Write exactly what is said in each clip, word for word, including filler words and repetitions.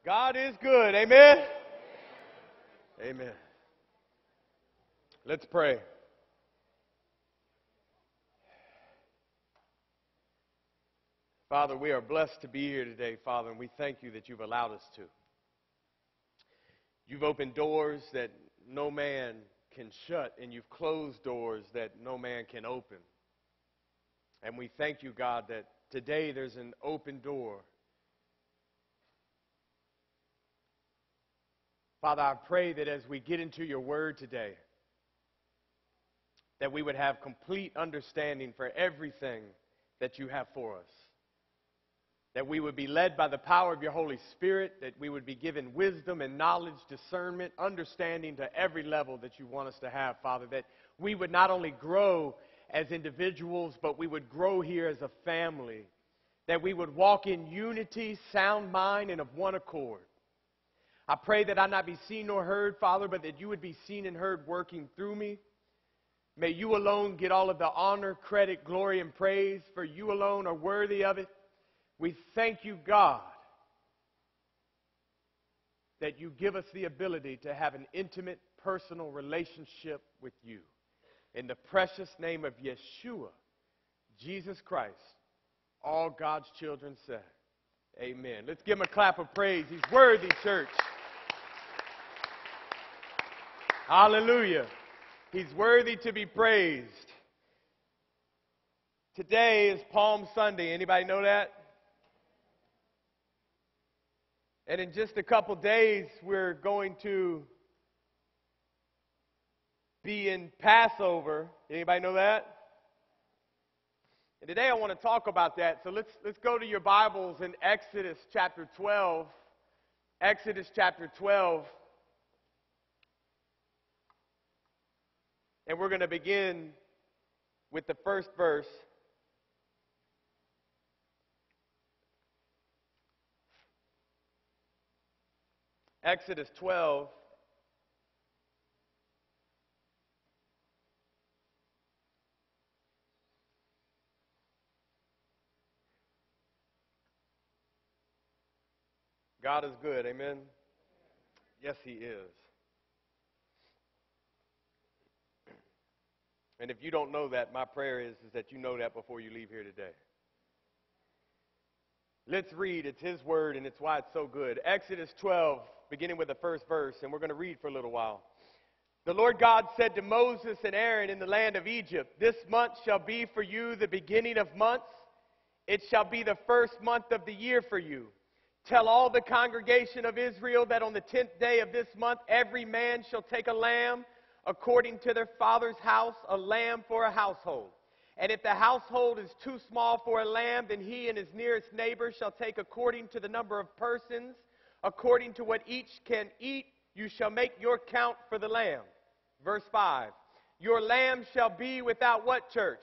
God is good. Amen. Amen. Let's pray. Father, we are blessed to be here today, Father, and we thank you that you've allowed us to. You've opened doors that no man can shut, and you've closed doors that no man can open. And we thank you, God, that today there's an open door. Father, I pray that as we get into your word today, that we would have complete understanding for everything that you have for us. That we would be led by the power of your Holy Spirit, that we would be given wisdom and knowledge, discernment, understanding to every level that you want us to have, Father. That we would not only grow as individuals, but we would grow here as a family. That we would walk in unity, sound mind, and of one accord. I pray that I not be seen nor heard, Father, but that you would be seen and heard working through me. May you alone get all of the honor, credit, glory, and praise, for you alone are worthy of it. We thank you, God, that you give us the ability to have an intimate, personal relationship with you. In the precious name of Yeshua, Jesus Christ, all God's children said, amen. Let's give him a clap of praise. He's worthy, church. Hallelujah. He's worthy to be praised. Today is Palm Sunday. Anybody know that? And in just a couple days, we're going to be in Passover. Anybody know that? And today I want to talk about that. So let's, let's go to your Bibles in Exodus chapter twelve. Exodus chapter twelve. And we're going to begin with the first verse. Exodus twelve. God is good, amen? Yes, he is. And if you don't know that, my prayer is, is that you know that before you leave here today. Let's read. It's his word, and it's why it's so good. Exodus twelve, beginning with the first verse, and we're going to read for a little while. The Lord God said to Moses and Aaron in the land of Egypt, "This month shall be for you the beginning of months. It shall be the first month of the year for you. Tell all the congregation of Israel that on the tenth day of this month every man shall take a lamb according to their father's house, a lamb for a household. And if the household is too small for a lamb, then he and his nearest neighbor shall take according to the number of persons, according to what each can eat, you shall make your count for the lamb." Verse five. Your lamb shall be without what, church?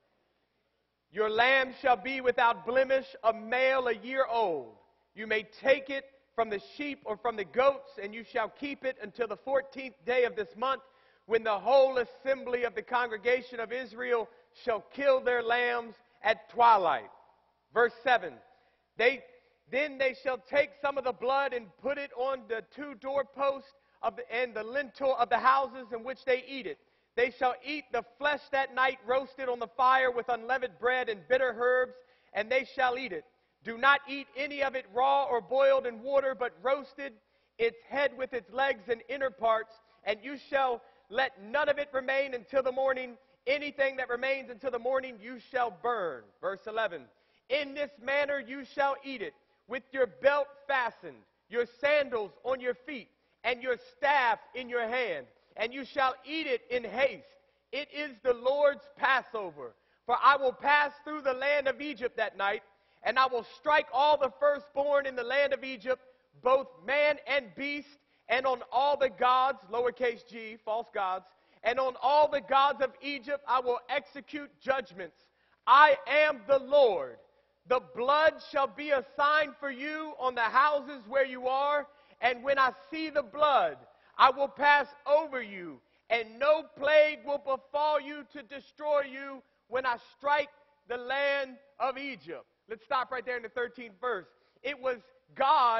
Your lamb shall be without blemish, a male a year old. You may take it from the sheep or from the goats, and you shall keep it until the fourteenth day of this month, when the whole assembly of the congregation of Israel shall kill their lambs at twilight. Verse seven. They, then they shall take some of the blood and put it on the two doorposts of the, and the lintel of the houses in which they eat it. They shall eat the flesh that night roasted on the fire with unleavened bread and bitter herbs, and they shall eat it. Do not eat any of it raw or boiled in water, but roasted, its head with its legs and inner parts, and you shall let none of it remain until the morning. Anything that remains until the morning you shall burn. Verse eleven. In this manner you shall eat it, with your belt fastened, your sandals on your feet, and your staff in your hand. And you shall eat it in haste. It is the Lord's Passover. For I will pass through the land of Egypt that night, and I will strike all the firstborn in the land of Egypt, both man and beast, and on all the gods, lowercase g, false gods, and on all the gods of Egypt I will execute judgments. I am the Lord. The blood shall be a sign for you on the houses where you are, and when I see the blood, I will pass over you, and no plague will befall you to destroy you when I strike the land of Egypt. Let's stop right there in the thirteenth verse. It was God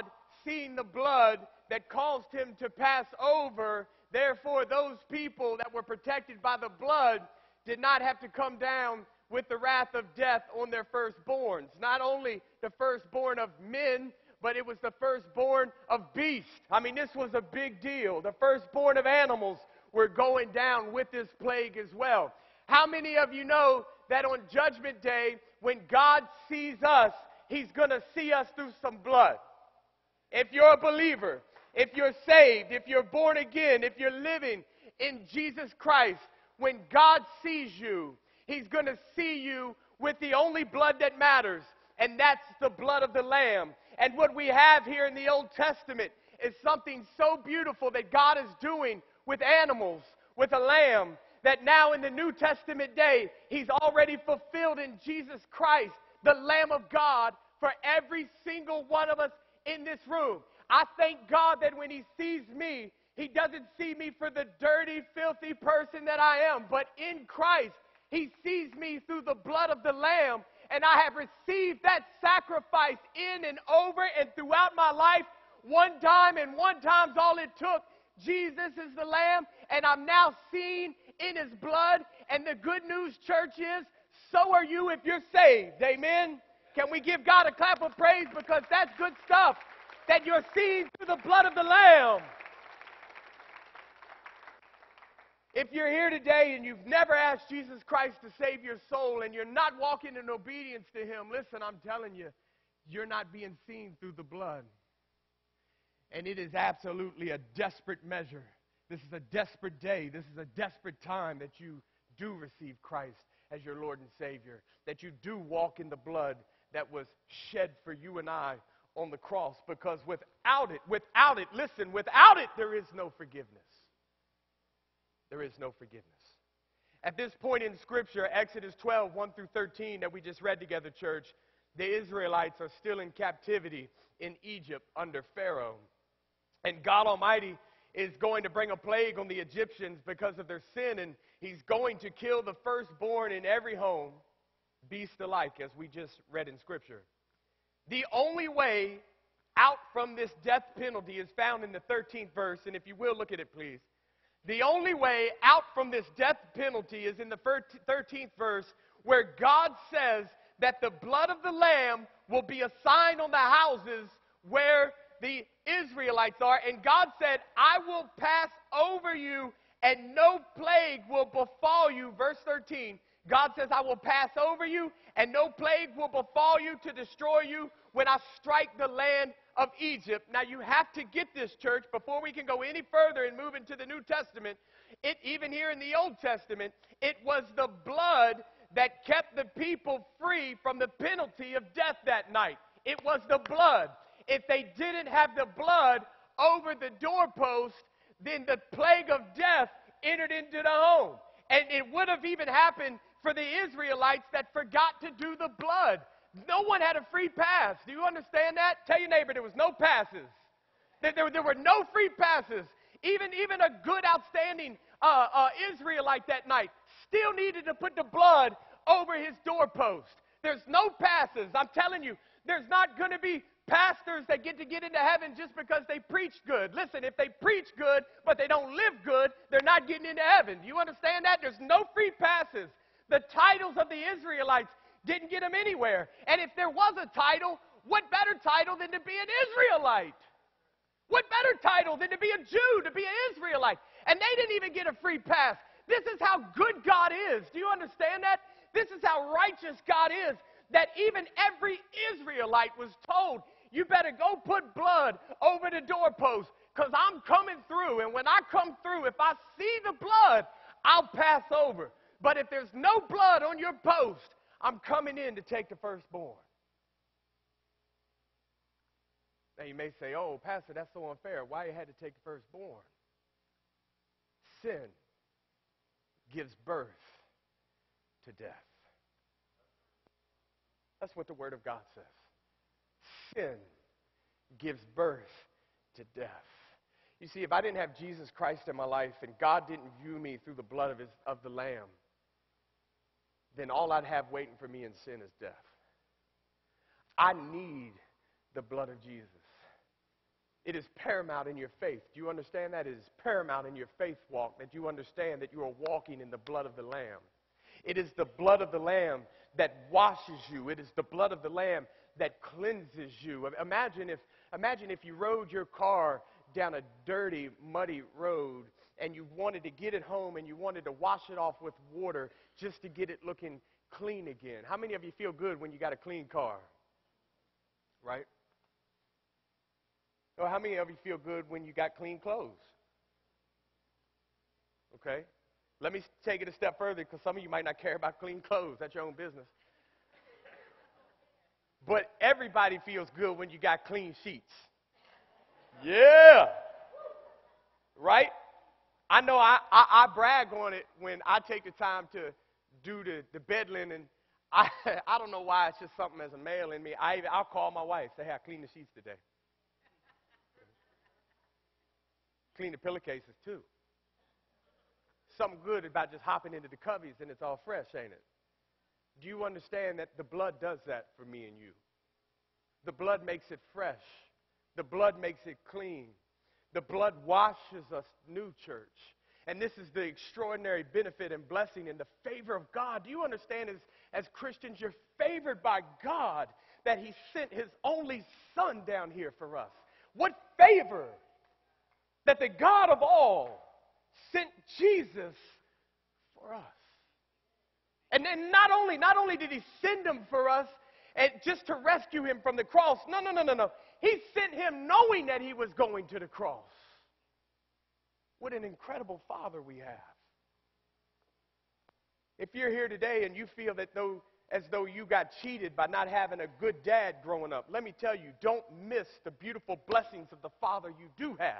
seen the blood that caused him to pass over. Therefore, those people that were protected by the blood did not have to come down with the wrath of death on their firstborns. Not only the firstborn of men, but it was the firstborn of beasts. I mean, this was a big deal. The firstborn of animals were going down with this plague as well. How many of you know that on Judgment Day, when God sees us, he's going to see us through some blood? If you're a believer, if you're saved, if you're born again, if you're living in Jesus Christ, when God sees you, he's going to see you with the only blood that matters, and that's the blood of the Lamb. And what we have here in the Old Testament is something so beautiful that God is doing with animals, with a lamb, that now in the New Testament day, he's already fulfilled in Jesus Christ, the Lamb of God, for every single one of us in this room. I thank God that when he sees me, he doesn't see me for the dirty, filthy person that I am, but in Christ, he sees me through the blood of the Lamb, and I have received that sacrifice in and over and throughout my life, one time, and one time's all it took. Jesus is the Lamb, and I'm now seen in his blood, and the good news, church, is so are you if you're saved. Amen? Can we give God a clap of praise, because that's good stuff, that you're seen through the blood of the Lamb. If you're here today and you've never asked Jesus Christ to save your soul and you're not walking in obedience to him, listen, I'm telling you, you're not being seen through the blood. And it is absolutely a desperate measure. This is a desperate day. This is a desperate time that you do receive Christ as your Lord and Savior, that you do walk in the blood that was shed for you and I on the cross, because without it, without it, listen, without it, there is no forgiveness. There is no forgiveness. At this point in Scripture, Exodus twelve, one through thirteen, that we just read together, church, the Israelites are still in captivity in Egypt under Pharaoh. And God Almighty is going to bring a plague on the Egyptians because of their sin, and he's going to kill the firstborn in every home, beast alike, as we just read in Scripture. The only way out from this death penalty is found in the thirteenth verse, and if you will, look at it, please. The only way out from this death penalty is in the thirteenth verse, where God says that the blood of the Lamb will be a sign on the houses where the Israelites are. And God said, I will pass over you and no plague will befall you. Verse thirteen, God says, I will pass over you and no plague will befall you to destroy you when I strike the land of Egypt. Now you have to get this, church, before we can go any further and move into the New Testament. It, even here in the Old Testament, it was the blood that kept the people free from the penalty of death that night. It was the blood. If they didn't have the blood over the doorpost, then the plague of death entered into the home. And it would have even happened for the Israelites that forgot to do the blood. No one had a free pass. Do you understand that? Tell your neighbor there was no passes. There, there, there were no free passes. Even, even a good, outstanding uh, uh, Israelite that night still needed to put the blood over his doorpost. There's no passes. I'm telling you, there's not going to be pastors that get to get into heaven just because they preach good. Listen, if they preach good, but they don't live good, they're not getting into heaven. Do you understand that? There's no free passes. The titles of the Israelites didn't get them anywhere. And if there was a title, what better title than to be an Israelite? What better title than to be a Jew, to be an Israelite? And they didn't even get a free pass. This is how good God is. Do you understand that? This is how righteous God is, that even every Israelite was told, you better go put blood over the doorpost because I'm coming through. And when I come through, if I see the blood, I'll pass over. But if there's no blood on your post, I'm coming in to take the firstborn. Now you may say, oh, Pastor, that's so unfair. Why you had to take the firstborn? Sin gives birth to death. That's what the Word of God says. Sin gives birth to death. You see, if I didn't have Jesus Christ in my life and God didn't view me through the blood of, his, of the Lamb, then all I'd have waiting for me in sin is death. I need the blood of Jesus. It is paramount in your faith. Do you understand that? It is paramount in your faith walk that you understand that you are walking in the blood of the Lamb. It is the blood of the Lamb that washes you. It is the blood of the Lamb that cleanses you. Imagine if, imagine if you rode your car down a dirty, muddy road and you wanted to get it home and you wanted to wash it off with water just to get it looking clean again. How many of you feel good when you got a clean car? Right? Or how many of you feel good when you got clean clothes? Okay? Let me take it a step further because some of you might not care about clean clothes. That's your own business. But everybody feels good when you got clean sheets. Yeah. Right? I know I, I, I brag on it when I take the time to do the, the bed linen. I, I don't know why. It's just something as a male in me. I, I'll call my wife, say, hey, I cleaned the sheets today. Clean the pillowcases, too. Something good about just hopping into the cubbies and it's all fresh, ain't it? Do you understand that the blood does that for me and you? The blood makes it fresh. The blood makes it clean. The blood washes us new, church. And this is the extraordinary benefit and blessing and the favor of God. Do you understand as, as Christians, you're favored by God that he sent his only son down here for us? What favor that the God of all sent Jesus for us. And then not only, not only did he send him for us and just to rescue him from the cross. No, no, no, no, no. He sent him knowing that he was going to the cross. What an incredible Father we have. If you're here today and you feel that though, as though you got cheated by not having a good dad growing up, let me tell you, don't miss the beautiful blessings of the Father you do have.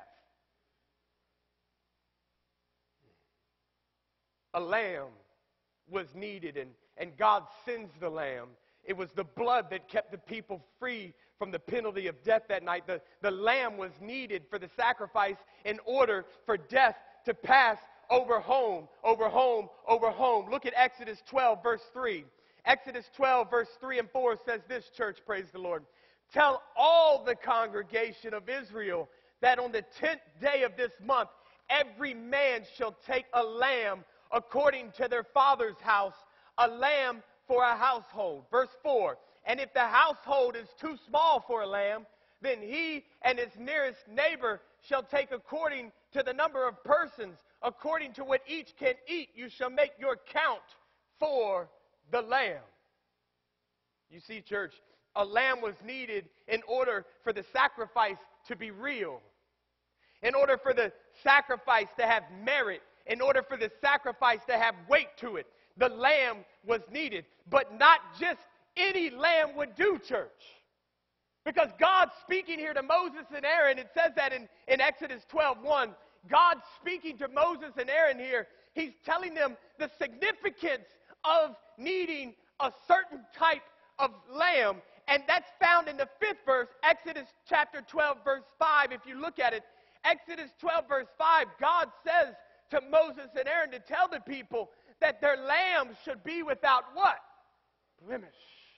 A lamb was needed, and, and God sends the lamb. It was the blood that kept the people free from the penalty of death that night. The, the lamb was needed for the sacrifice in order for death to pass over home, over home, over home. Look at Exodus twelve, verse three. Exodus twelve, verse three and four says this, church, praise the Lord. Tell all the congregation of Israel that on the tenth day of this month, every man shall take a lamb according to their father's house, a lamb for a household. Verse four, and if the household is too small for a lamb, then he and his nearest neighbor shall take according to the number of persons, according to what each can eat, you shall make your count for the lamb. You see, church, a lamb was needed in order for the sacrifice to be real, in order for the sacrifice to have merit, in order for the sacrifice to have weight to it. The lamb was needed, but not just any lamb would do, church. Because God's speaking here to Moses and Aaron, it says that in, in Exodus twelve one, God speaking to Moses and Aaron here, he's telling them the significance of needing a certain type of lamb, and that's found in the fifth verse, Exodus chapter twelve, verse five. If you look at it, Exodus twelve, verse five, God says to Moses and Aaron to tell the people that their lambs should be without what? Blemish.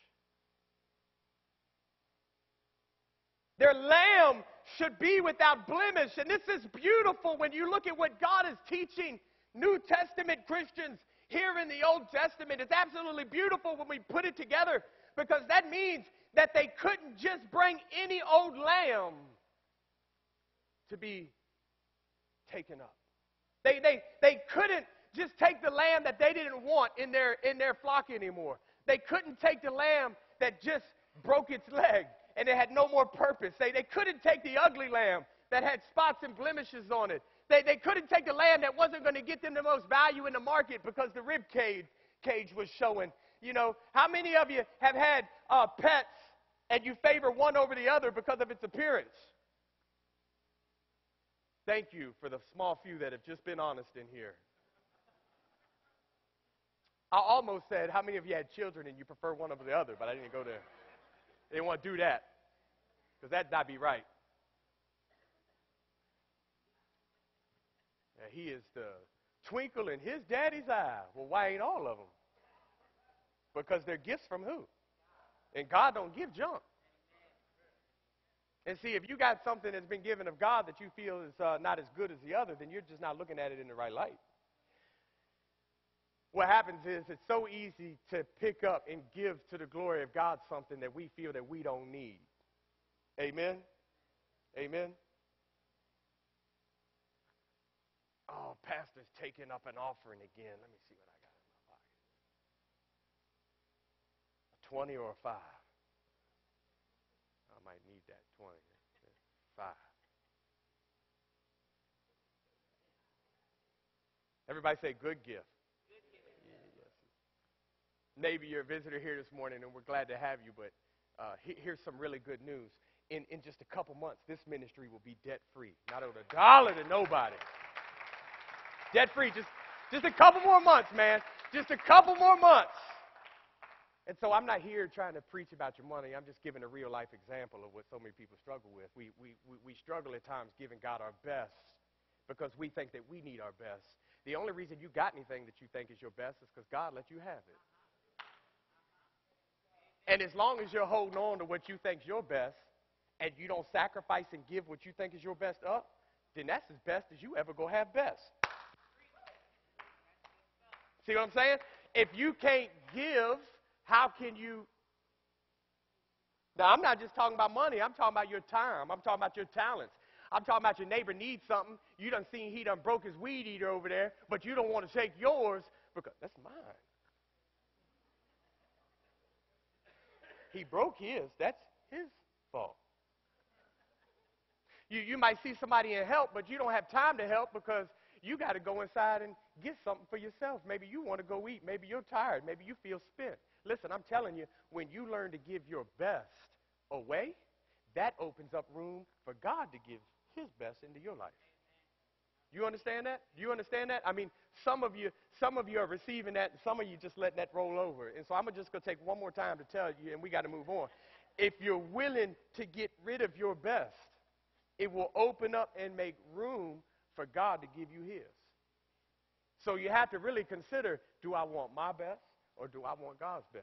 Their lamb should be without blemish. And this is beautiful when you look at what God is teaching New Testament Christians here in the Old Testament. It's absolutely beautiful when we put it together, because that means that they couldn't just bring any old lamb to be taken up. They, they, they couldn't just take the lamb that they didn't want in their, in their flock anymore. They couldn't take the lamb that just broke its leg and it had no more purpose. They, they couldn't take the ugly lamb that had spots and blemishes on it. They, they couldn't take the lamb that wasn't going to get them the most value in the market because the rib cage, cage was showing. You know, how many of you have had uh, pets and you favor one over the other because of its appearance? Thank you for the small few that have just been honest in here. I almost said, how many of you had children and you prefer one over the other, but I didn't go there. I didn't want to do that, because that'd not be right. Now, he is the twinkle in his daddy's eye. Well, why ain't all of them? Because they're gifts from who? And God don't give junk. And see, if you got something that's been given of God that you feel is uh, not as good as the other, then you're just not looking at it in the right light. What happens is it's so easy to pick up and give to the glory of God something that we feel that we don't need. Amen? Amen? Oh, pastor's taking up an offering again. Let me see what I got in my pocket. A twenty or a five? I might need that twenty. Five. Everybody say good gift. Good gift. Yes. Maybe you're a visitor here this morning and we're glad to have you, but uh, he, here's some really good news. In, in just a couple months, this ministry will be debt-free. Not owed a dollar to nobody. Debt-free. Just, just a couple more months, man. Just a couple more months. And so I'm not here trying to preach about your money. I'm just giving a real-life example of what so many people struggle with. We, we, we, we struggle at times giving God our best because we think that we need our best. The only reason you got anything that you think is your best is because God let you have it. And as long as you're holding on to what you think is your best and you don't sacrifice and give what you think is your best up, then that's as best as you ever go have best. See what I'm saying? If you can't give, how can you? Now, I'm not just talking about money. I'm talking about your time. I'm talking about your talents. I'm talking about your neighbor needs something. You done seen he done broke his weed eater over there, but you don't want to take yours because that's mine. He broke his. That's his fault. You, you might see somebody in help, but you don't have time to help because you got to go inside and get something for yourself. Maybe you want to go eat. Maybe you're tired. Maybe you feel spent. Listen, I'm telling you, when you learn to give your best away, that opens up room for God to give his best into your life. You understand that? Do you understand that? I mean, some of you, some of you are receiving that, and some of you just letting that roll over. And so I'm just going to take one more time to tell you, and we got to move on. If you're willing to get rid of your best, it will open up and make room for God to give you his. So you have to really consider, do I want my best or do I want God's best?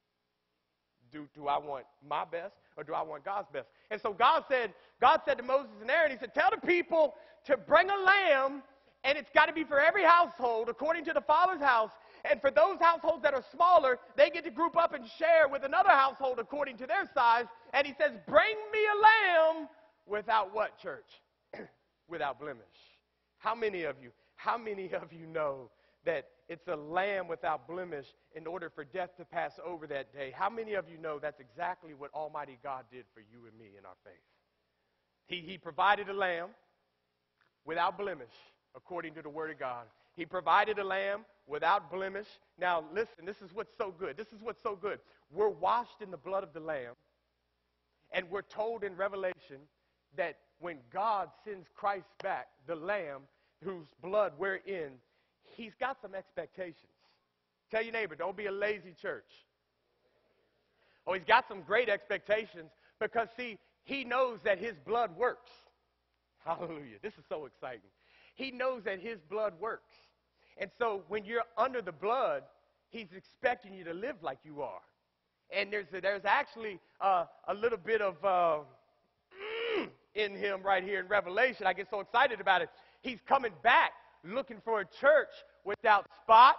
Do, do I want my best or do I want God's best? And so God said, God said to Moses and Aaron, he said, tell the people to bring a lamb, and it's got to be for every household according to the Father's house. And for those households that are smaller, they get to group up and share with another household according to their size. And he says, bring me a lamb without what, church? Without blemish. How many of you, how many of you know that it's a lamb without blemish in order for death to pass over that day? How many of you know that's exactly what Almighty God did for you and me in our faith? He, he provided a lamb without blemish, according to the Word of God. He provided a lamb without blemish. Now, listen, this is what's so good. This is what's so good. We're washed in the blood of the lamb, and we're told in Revelation that when God sends Christ back, the lamb whose blood we're in, he's got some expectations. Tell your neighbor, don't be a lazy church. Oh, he's got some great expectations because, see, he knows that his blood works. Hallelujah. This is so exciting. He knows that his blood works. And so when you're under the blood, he's expecting you to live like you are. And there's, there's actually uh, a little bit of uh, in him right here in Revelation. I get so excited about it. He's coming back looking for a church without spot,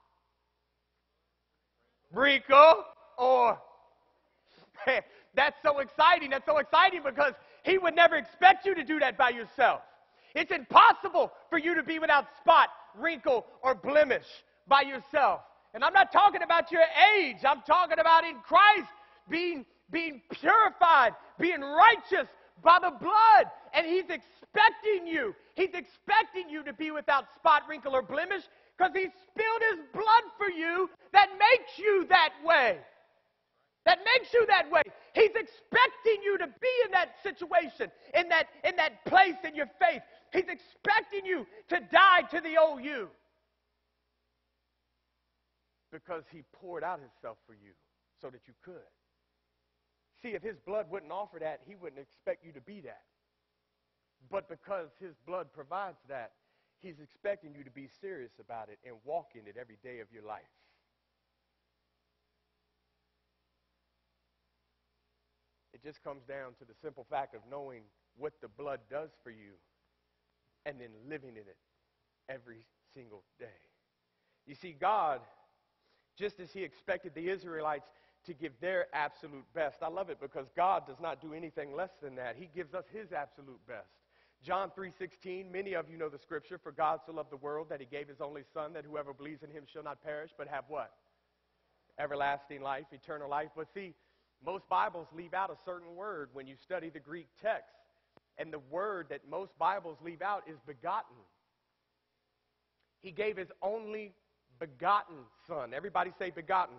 wrinkle, or that's so exciting. That's so exciting because he would never expect you to do that by yourself. It's impossible for you to be without spot, wrinkle, or blemish by yourself. And I'm not talking about your age. I'm talking about in Christ being, being purified, being righteous by the blood. And he's expecting you. He's expecting you to be without spot, wrinkle, or blemish because he spilled his blood for you that makes you that way. That makes you that way. He's expecting you to be in that situation, in that, in that place in your faith. He's expecting you to die to the old you because he poured out himself for you so that you could. See, if his blood wouldn't offer that, he wouldn't expect you to be that. But because his blood provides that, he's expecting you to be serious about it and walk in it every day of your life. It just comes down to the simple fact of knowing what the blood does for you and then living in it every single day. You see, God, just as he expected the Israelites to give their absolute best, I love it because God does not do anything less than that. He gives us his absolute best. John three sixteen, many of you know the scripture, for God so loved the world that he gave his only son, that whoever believes in him shall not perish, but have what? Everlasting life, eternal life. But see, most Bibles leave out a certain word when you study the Greek text. And the word that most Bibles leave out is begotten. He gave his only begotten son. Everybody say begotten.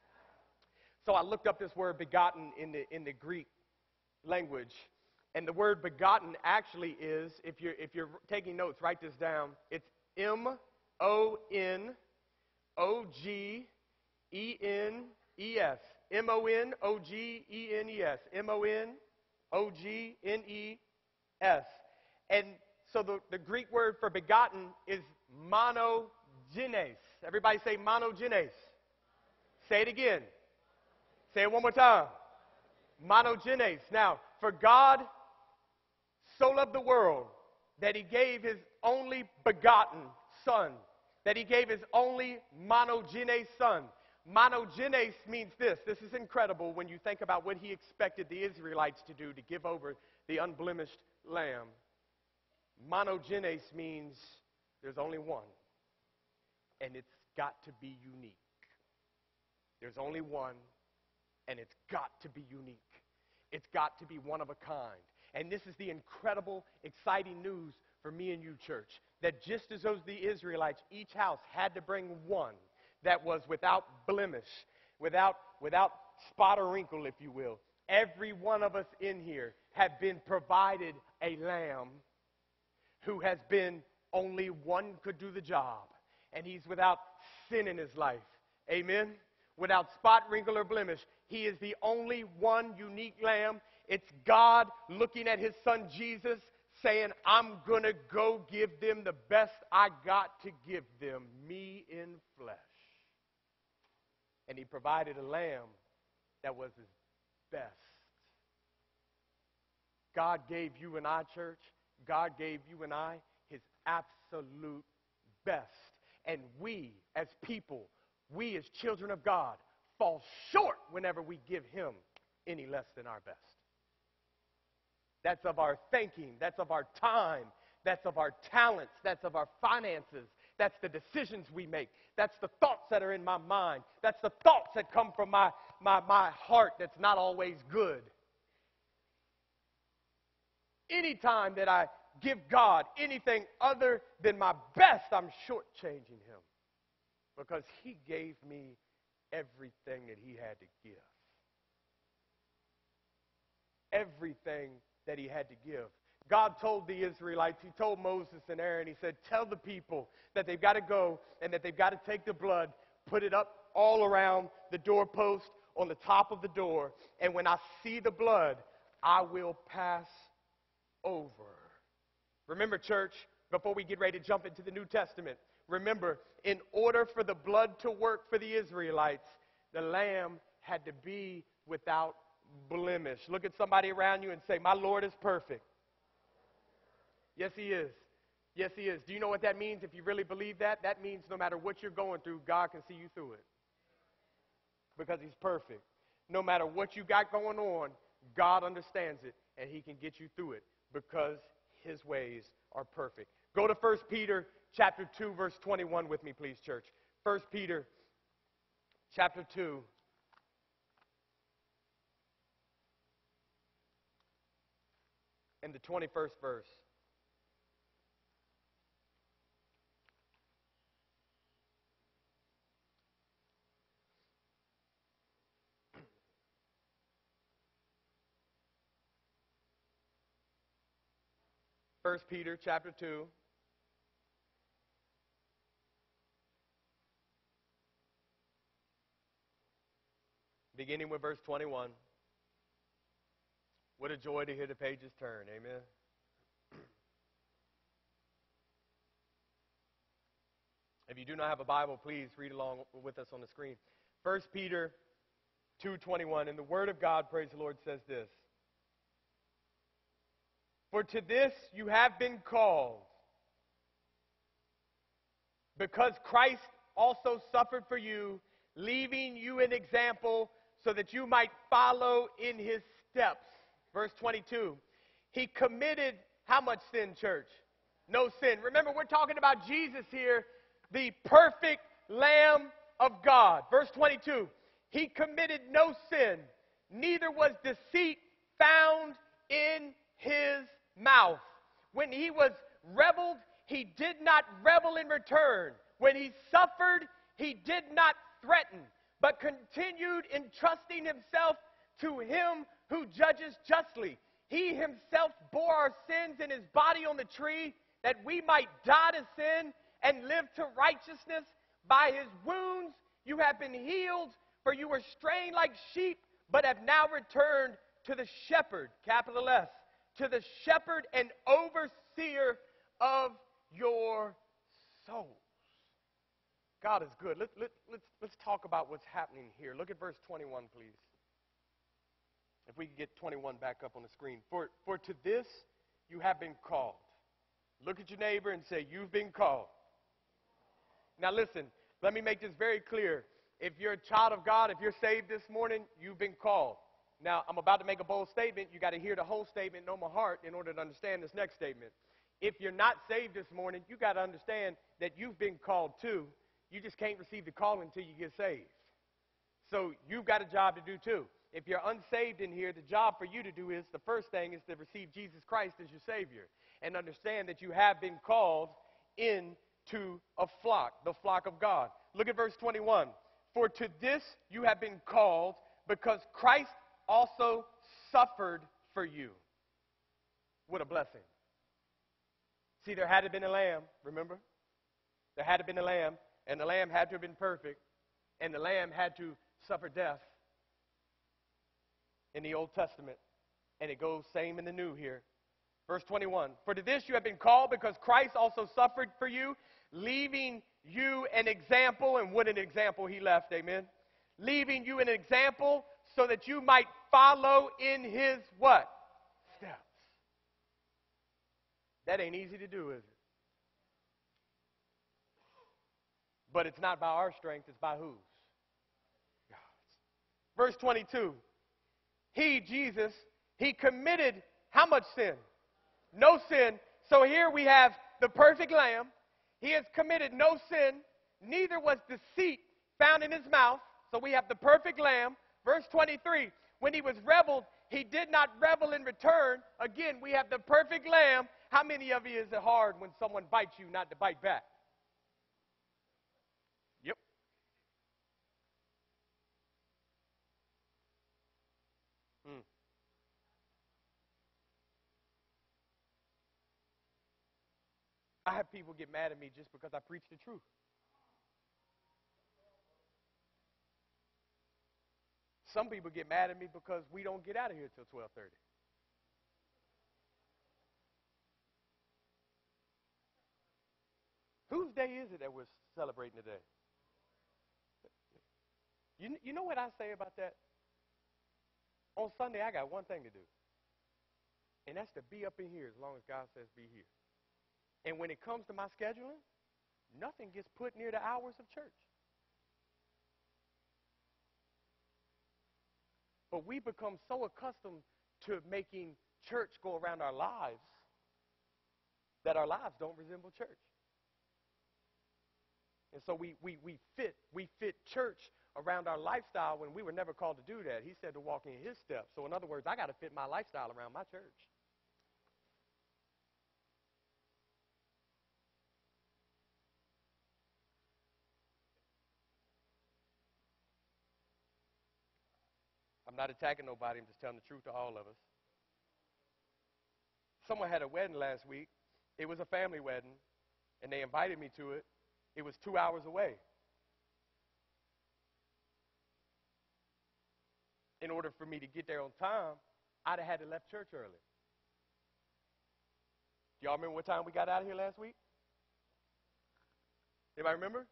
So I looked up this word begotten in the, in the Greek language. And the word begotten actually is, if you're, if you're taking notes, write this down. It's M O N O G E N E S. M O N O G E N E S. M O N O G N E S. And so the, the Greek word for begotten is monogenes. Everybody say monogenes. Say it again. Say it one more time. Monogenes. Now, for God so loved the world that he gave his only begotten son, that he gave his only monogenes son. Monogenes means this. This is incredible when you think about what he expected the Israelites to do to give over the unblemished lamb. Monogenes means there's only one, and it's got to be unique. There's only one, and it's got to be unique. It's got to be one of a kind. And this is the incredible, exciting news for me and you, church, that just as those the Israelites, each house had to bring one that was without blemish, without, without spot or wrinkle, if you will. Every one of us in here have been provided a lamb who has been only one could do the job. And he's without sin in his life. Amen? Without spot, wrinkle, or blemish. He is the only one unique lamb. It's God looking at his son Jesus saying, I'm going to go give them the best I got to give them, me in flesh. And he provided a lamb that was his best. God gave you and I, church, God gave you and I his absolute best. And we, as people, we as children of God, fall short whenever we give him any less than our best. That's of our thinking. That's of our time. That's of our talents. That's of our finances. That's the decisions we make. That's the thoughts that are in my mind. That's the thoughts that come from my, my, my heart that's not always good. Anytime that I give God anything other than my best, I'm shortchanging him. Because he gave me everything that he had to give. Everything that he had to give. God told the Israelites, he told Moses and Aaron, he said, tell the people that they've got to go and that they've got to take the blood, put it up all around the doorpost, on the top of the door, and when I see the blood, I will pass over. Remember, church, before we get ready to jump into the New Testament, remember, in order for the blood to work for the Israelites, the lamb had to be without blemish. Look at somebody around you and say, my Lord is perfect. Yes, he is. Yes, he is. Do you know what that means? If you really believe that, that means no matter what you're going through, God can see you through it. Because he's perfect. No matter what you got going on, God understands it, and he can get you through it because his ways are perfect. Go to First Peter chapter two, verse twenty-one with me, please, church. First Peter chapter two. And the twenty-first verse. First Peter chapter two. Beginning with verse twenty-one. What a joy to hear the pages turn. Amen. If you do not have a Bible, please read along with us on the screen. First Peter two twenty-one. And the Word of God, praise the Lord, says this. For to this you have been called, because Christ also suffered for you, leaving you an example so that you might follow in his steps. Verse twenty-two. He committed how much sin, church? No sin. Remember, we're talking about Jesus here, the perfect Lamb of God. Verse twenty-two. He committed no sin, neither was deceit found in his mouth. When he was reviled, he did not revel in return. When he suffered, he did not threaten, but continued entrusting himself to him who judges justly. He himself bore our sins in his body on the tree, that we might die to sin and live to righteousness. By his wounds you have been healed, for you were straying like sheep, but have now returned to the shepherd, capital S, to the shepherd and overseer of your souls. God is good. Let, let, let's, let's talk about what's happening here. Look at verse twenty-one, please. If we could get twenty-one back up on the screen. For, for to this you have been called. Look at your neighbor and say, you've been called. Now listen, let me make this very clear. If you're a child of God, if you're saved this morning, you've been called. Now, I'm about to make a bold statement. You got to hear the whole statement, know my heart, in order to understand this next statement. If you're not saved this morning, you got to understand that you've been called too. You just can't receive the call until you get saved. So you've got a job to do too. If you're unsaved in here, the job for you to do is, the first thing is to receive Jesus Christ as your Savior and understand that you have been called into a flock, the flock of God. Look at verse twenty-one. For to this you have been called, because Christ also suffered for you. What a blessing. See, there had to have been a lamb, remember? There had to have been a lamb, and the lamb had to have been perfect, and the lamb had to suffer death in the Old Testament, and it goes same in the New here. Verse twenty-one, for to this you have been called, because Christ also suffered for you, leaving you an example. And what an example he left, amen? Leaving you an example so that you might follow in his what? Steps. That ain't easy to do, is it? But it's not by our strength, it's by whose? God's. Verse twenty-two, he, Jesus, he committed how much sin? No sin. So here we have the perfect lamb. He has committed no sin, neither was deceit found in his mouth. So we have the perfect lamb. Verse twenty-three, when he was reviled, he did not revel in return. Again, we have the perfect lamb. How many of you is it hard when someone bites you not to bite back? Yep. Mm. I have people get mad at me just because I preach the truth. Some people get mad at me because we don't get out of here till twelve thirty. Whose day is it that we're celebrating today? You, you know what I say about that? On Sunday, I got one thing to do, and that's to be up in here as long as God says be here. And when it comes to my scheduling, nothing gets put near the hours of church. But we become so accustomed to making church go around our lives that our lives don't resemble church. And so we, we, we fit we fit church around our lifestyle when we were never called to do that. He said to walk in his steps. So in other words, I got to fit my lifestyle around my church. I'm not attacking nobody. I'm just telling the truth to all of us. Someone had a wedding last week. It was a family wedding, and they invited me to it. It was two hours away. In order for me to get there on time, I'd have had to left church early. Do y'all remember what time we got out of here last week? Anybody remember?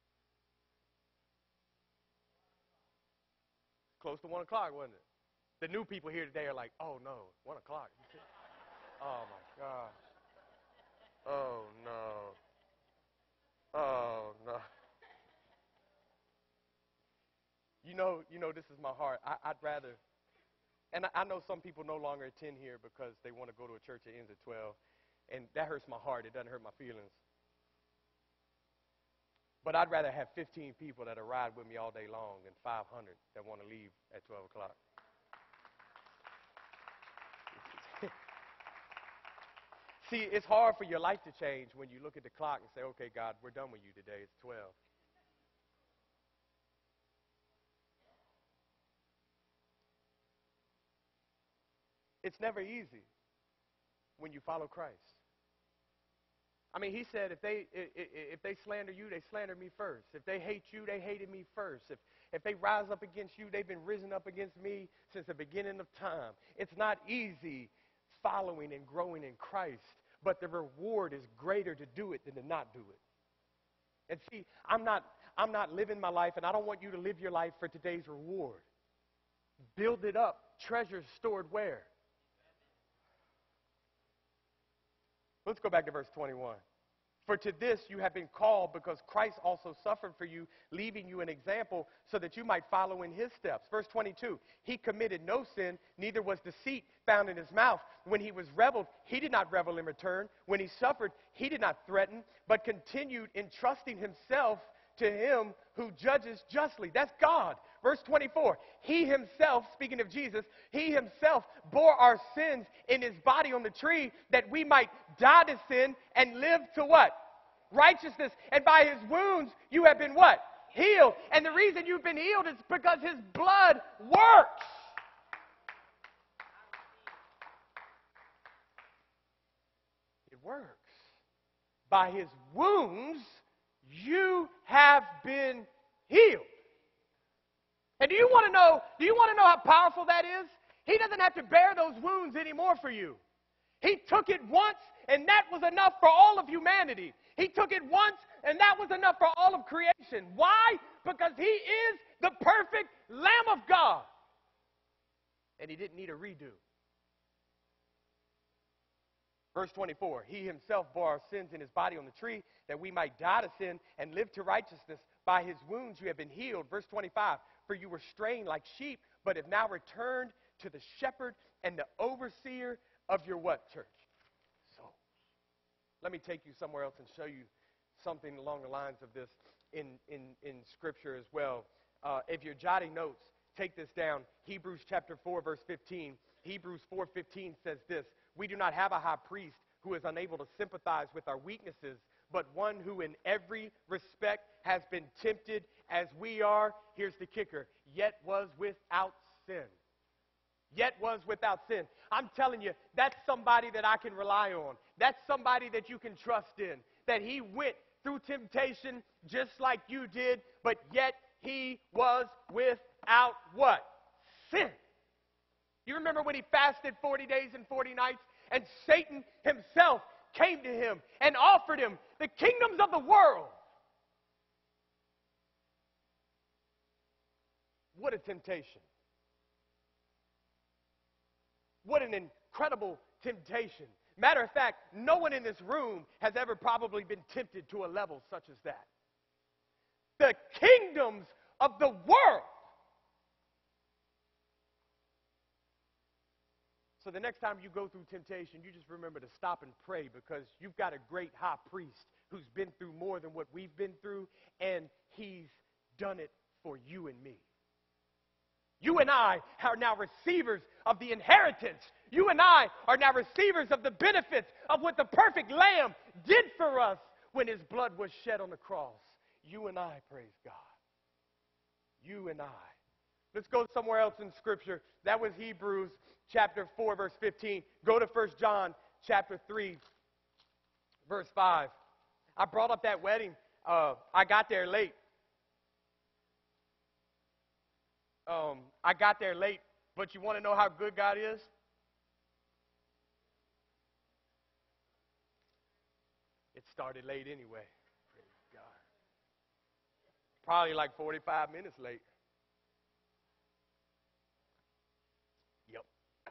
Close to one o'clock, wasn't it? The new people here today are like, oh no, one o'clock. Oh my know, you know, this is my heart. I, I'd rather, and I, I know some people no longer attend here because they want to go to a church that ends at twelve, and that hurts my heart. It doesn't hurt my feelings. But I'd rather have fifteen people that'll ride with me all day long than five hundred that want to leave at twelve o'clock. See, it's hard for your life to change when you look at the clock and say, okay, God, we're done with you today. It's twelve. It's never easy when you follow Christ. I mean, he said if they if they slander you, they slander me first. If they hate you, they hated me first. If if they rise up against you, they've been risen up against me since the beginning of time. It's not easy following and growing in Christ, but the reward is greater to do it than to not do it. And see, I'm not I'm not living my life, and I don't want you to live your life for today's reward. Build it up. Treasures stored where? Let's go back to verse twenty-one. For to this you have been called, because Christ also suffered for you, leaving you an example so that you might follow in his steps. Verse twenty-two, he committed no sin, neither was deceit found in his mouth. When he was reviled, he did not revel in return. When he suffered, he did not threaten, but continued entrusting himself to him who judges justly. That's God. Verse twenty-four, he himself, speaking of Jesus, he himself bore our sins in his body on the tree that we might die to sin and live to what? Righteousness. And by his wounds you have been what? Healed. And the reason you've been healed is because his blood works. It works. By his wounds you have been healed. And do you want to know, do you want to know how powerful that is? He doesn't have to bear those wounds anymore for you. He took it once, and that was enough for all of humanity. He took it once, and that was enough for all of creation. Why? Because he is the perfect Lamb of God. And he didn't need a redo. Verse twenty-four, he himself bore our sins in his body on the tree that we might die to sin and live to righteousness. By his wounds you have been healed. Verse twenty-five, for you were straying like sheep, but have now returned to the shepherd and the overseer of your what, church? Souls. Let me take you somewhere else and show you something along the lines of this in, in, in Scripture as well. Uh, if you're jotting notes, take this down. Hebrews chapter four, verse fifteen. Hebrews four fifteen says this, we do not have a high priest who is unable to sympathize with our weaknesses, but one who in every respect has been tempted as we are, here's the kicker, yet was without sin. Yet was without sin. I'm telling you, that's somebody that I can rely on. That's somebody that you can trust in. That he went through temptation just like you did, but yet he was without what? Sin. You remember when he fasted forty days and forty nights, and Satan himself came to him and offered him the kingdoms of the world. What a temptation. What an incredible temptation. Matter of fact, no one in this room has ever probably been tempted to a level such as that. The kingdoms of the world. So the next time you go through temptation, you just remember to stop and pray, because you've got a great high priest who's been through more than what we've been through, and he's done it for you and me. You and I are now receivers of the inheritance. You and I are now receivers of the benefits of what the perfect Lamb did for us when his blood was shed on the cross. You and I, praise God. You and I. Let's go somewhere else in Scripture. That was Hebrews chapter four, verse fifteen. Go to First John chapter three, verse five. I brought up that wedding. Uh, I got there late. Um, I got there late, but you want to know how good God is? It started late anyway. Praise God. Probably like forty-five minutes late. Yep.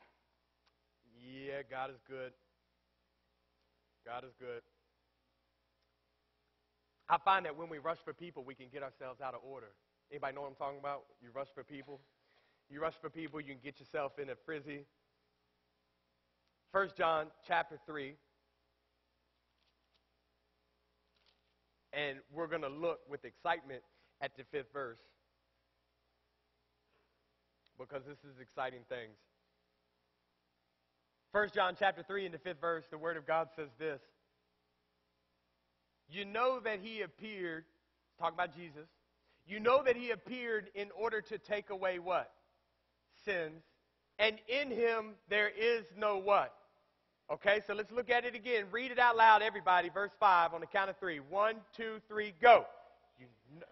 Yeah, God is good. God is good. I find that when we rush for people, we can get ourselves out of order. Anybody know what I'm talking about? You rush for people. You rush for people, you can get yourself in a frizzy. First John chapter three. And we're going to look with excitement at the fifth verse, because this is exciting things. First John chapter three and the fifth verse, the Word of God says this. You know that he appeared, talking about Jesus, you know that he appeared in order to take away what? Sins. And in him there is no what? Okay, so let's look at it again. Read it out loud, everybody. Verse five on the count of three. One, two, three, go. You know.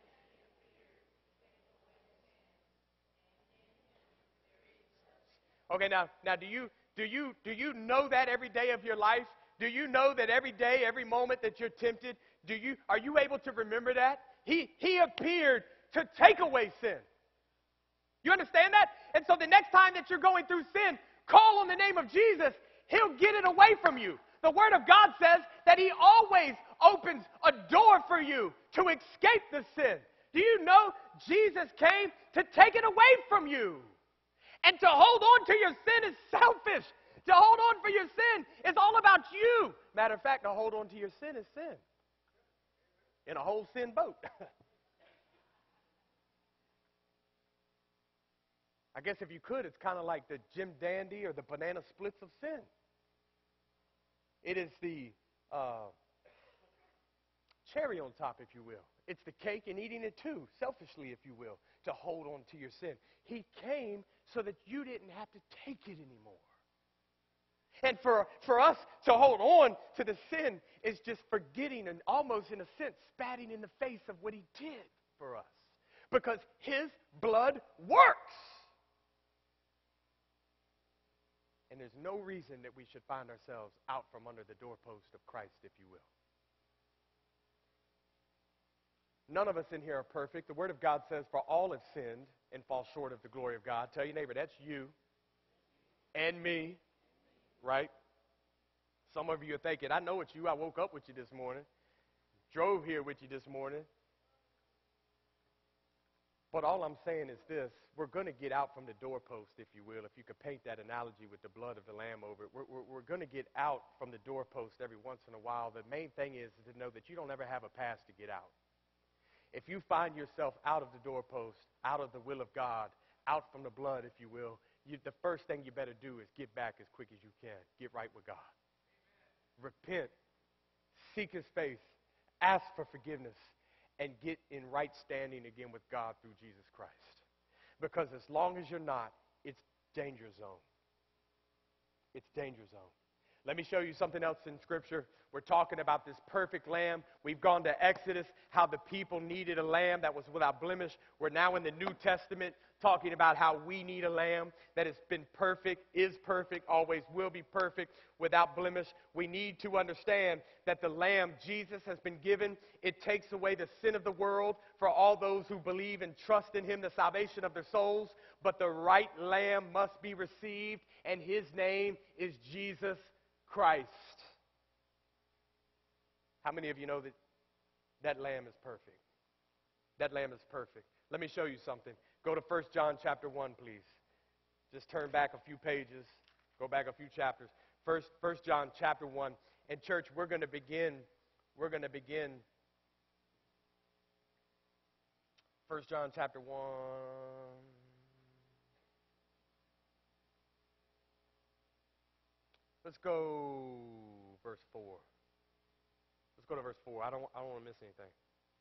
Okay, now, now do you do you do you know that every day of your life? Do you know that every day, every moment that you're tempted, do you are you able to remember that? He he appeared to take away sin. You understand that? And so the next time that you're going through sin, call on the name of Jesus. He'll get it away from you. The Word of God says that he always opens a door for you to escape the sin. Do you know Jesus came to take it away from you? And to hold on to your sin is selfish. To hold on for your sin is all about you. Matter of fact, to hold on to your sin is sin. In a whole sin boat. I guess if you could, it's kind of like the Jim Dandy or the banana splits of sin. It is the uh, cherry on top, if you will. It's the cake and eating it too, selfishly, if you will, to hold on to your sin. He came so that you didn't have to take it anymore. And for, for us to hold on to the sin is just forgetting and almost, in a sense, spatting in the face of what he did for us. Because his blood works. And there's no reason that we should find ourselves out from under the doorpost of Christ, if you will. None of us in here are perfect. The Word of God says, for all have sinned and fall short of the glory of God. Tell your neighbor, that's you and me, right? Some of you are thinking, I know it's you. I woke up with you this morning, drove here with you this morning. But all I'm saying is this, we're going to get out from the doorpost, if you will, if you could paint that analogy with the blood of the lamb over it. We're, we're, we're going to get out from the doorpost every once in a while. The main thing is to know that you don't ever have a pass to get out. If you find yourself out of the doorpost, out of the will of God, out from the blood, if you will, you, the first thing you better do is get back as quick as you can. Get right with God. Repent. Seek his face. Ask for forgiveness. And get in right standing again with God through Jesus Christ. Because as long as you're not, it's danger zone. It's danger zone. Let me show you something else in Scripture. We're talking about this perfect lamb. We've gone to Exodus, how the people needed a lamb that was without blemish. We're now in the New Testament talking about how we need a lamb that has been perfect, is perfect, always will be perfect, without blemish. We need to understand that the lamb Jesus has been given. It takes away the sin of the world for all those who believe and trust in him, the salvation of their souls. But the right lamb must be received, and his name is Jesus Christ. How many of you know that that lamb is perfect? That lamb is perfect. Let me show you something. Go to First John chapter one, please. Just turn back a few pages. Go back a few chapters. First, First John chapter one. And church, we're going to begin. We're going to begin. First John chapter one. Let's go verse four. Let's go to verse four. I don't, I don't want to miss anything.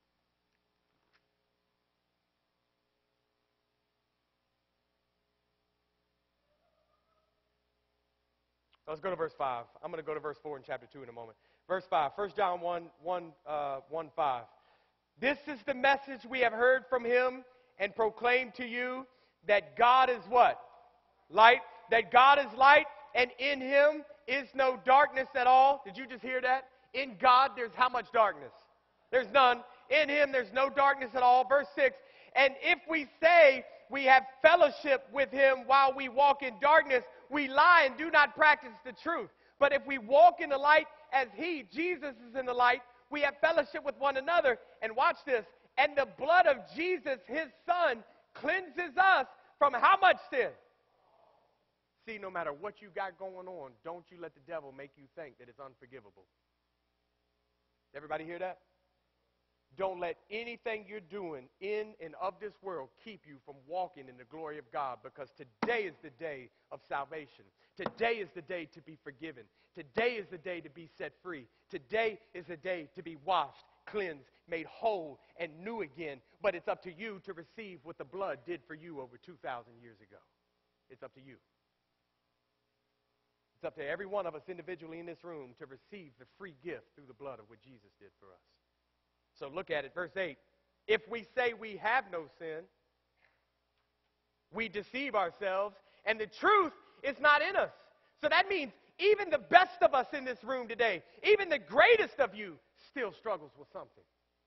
Let's go to verse five. I'm going to go to verse four in chapter two in a moment. Verse five, First John one, one, uh, one, five. This is the message we have heard from him and proclaimed to you, that God is what? Light. That God is light, and in him is no darkness at all. Did you just hear that? In God, there's how much darkness? There's none. In him, there's no darkness at all. Verse six, and if we say we have fellowship with him while we walk in darkness, we lie and do not practice the truth. But if we walk in the light as he, Jesus, is in the light, we have fellowship with one another. And watch this. And the blood of Jesus, his son, cleanses us from how much sin? See, no matter what you got going on, don't you let the devil make you think that it's unforgivable. Everybody hear that? Don't let anything you're doing in and of this world keep you from walking in the glory of God, because today is the day of salvation. Today is the day to be forgiven. Today is the day to be set free. Today is the day to be washed, cleansed, made whole, and new again. But it's up to you to receive what the blood did for you over two thousand years ago. It's up to you. It's up to every one of us individually in this room to receive the free gift through the blood of what Jesus did for us. So look at it, verse eight. If we say we have no sin, we deceive ourselves, and the truth is not in us. So that means even the best of us in this room today, even the greatest of you, still struggles with something.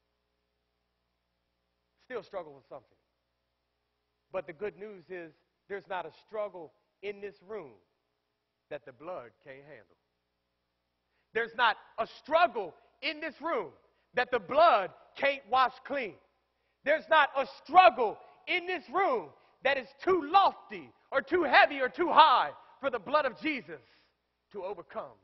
Still struggles with something. But the good news is there's not a struggle in this room that the blood can't handle. There's not a struggle in this room that the blood can't wash clean. There's not a struggle in this room that is too lofty or too heavy or too high for the blood of Jesus to overcome.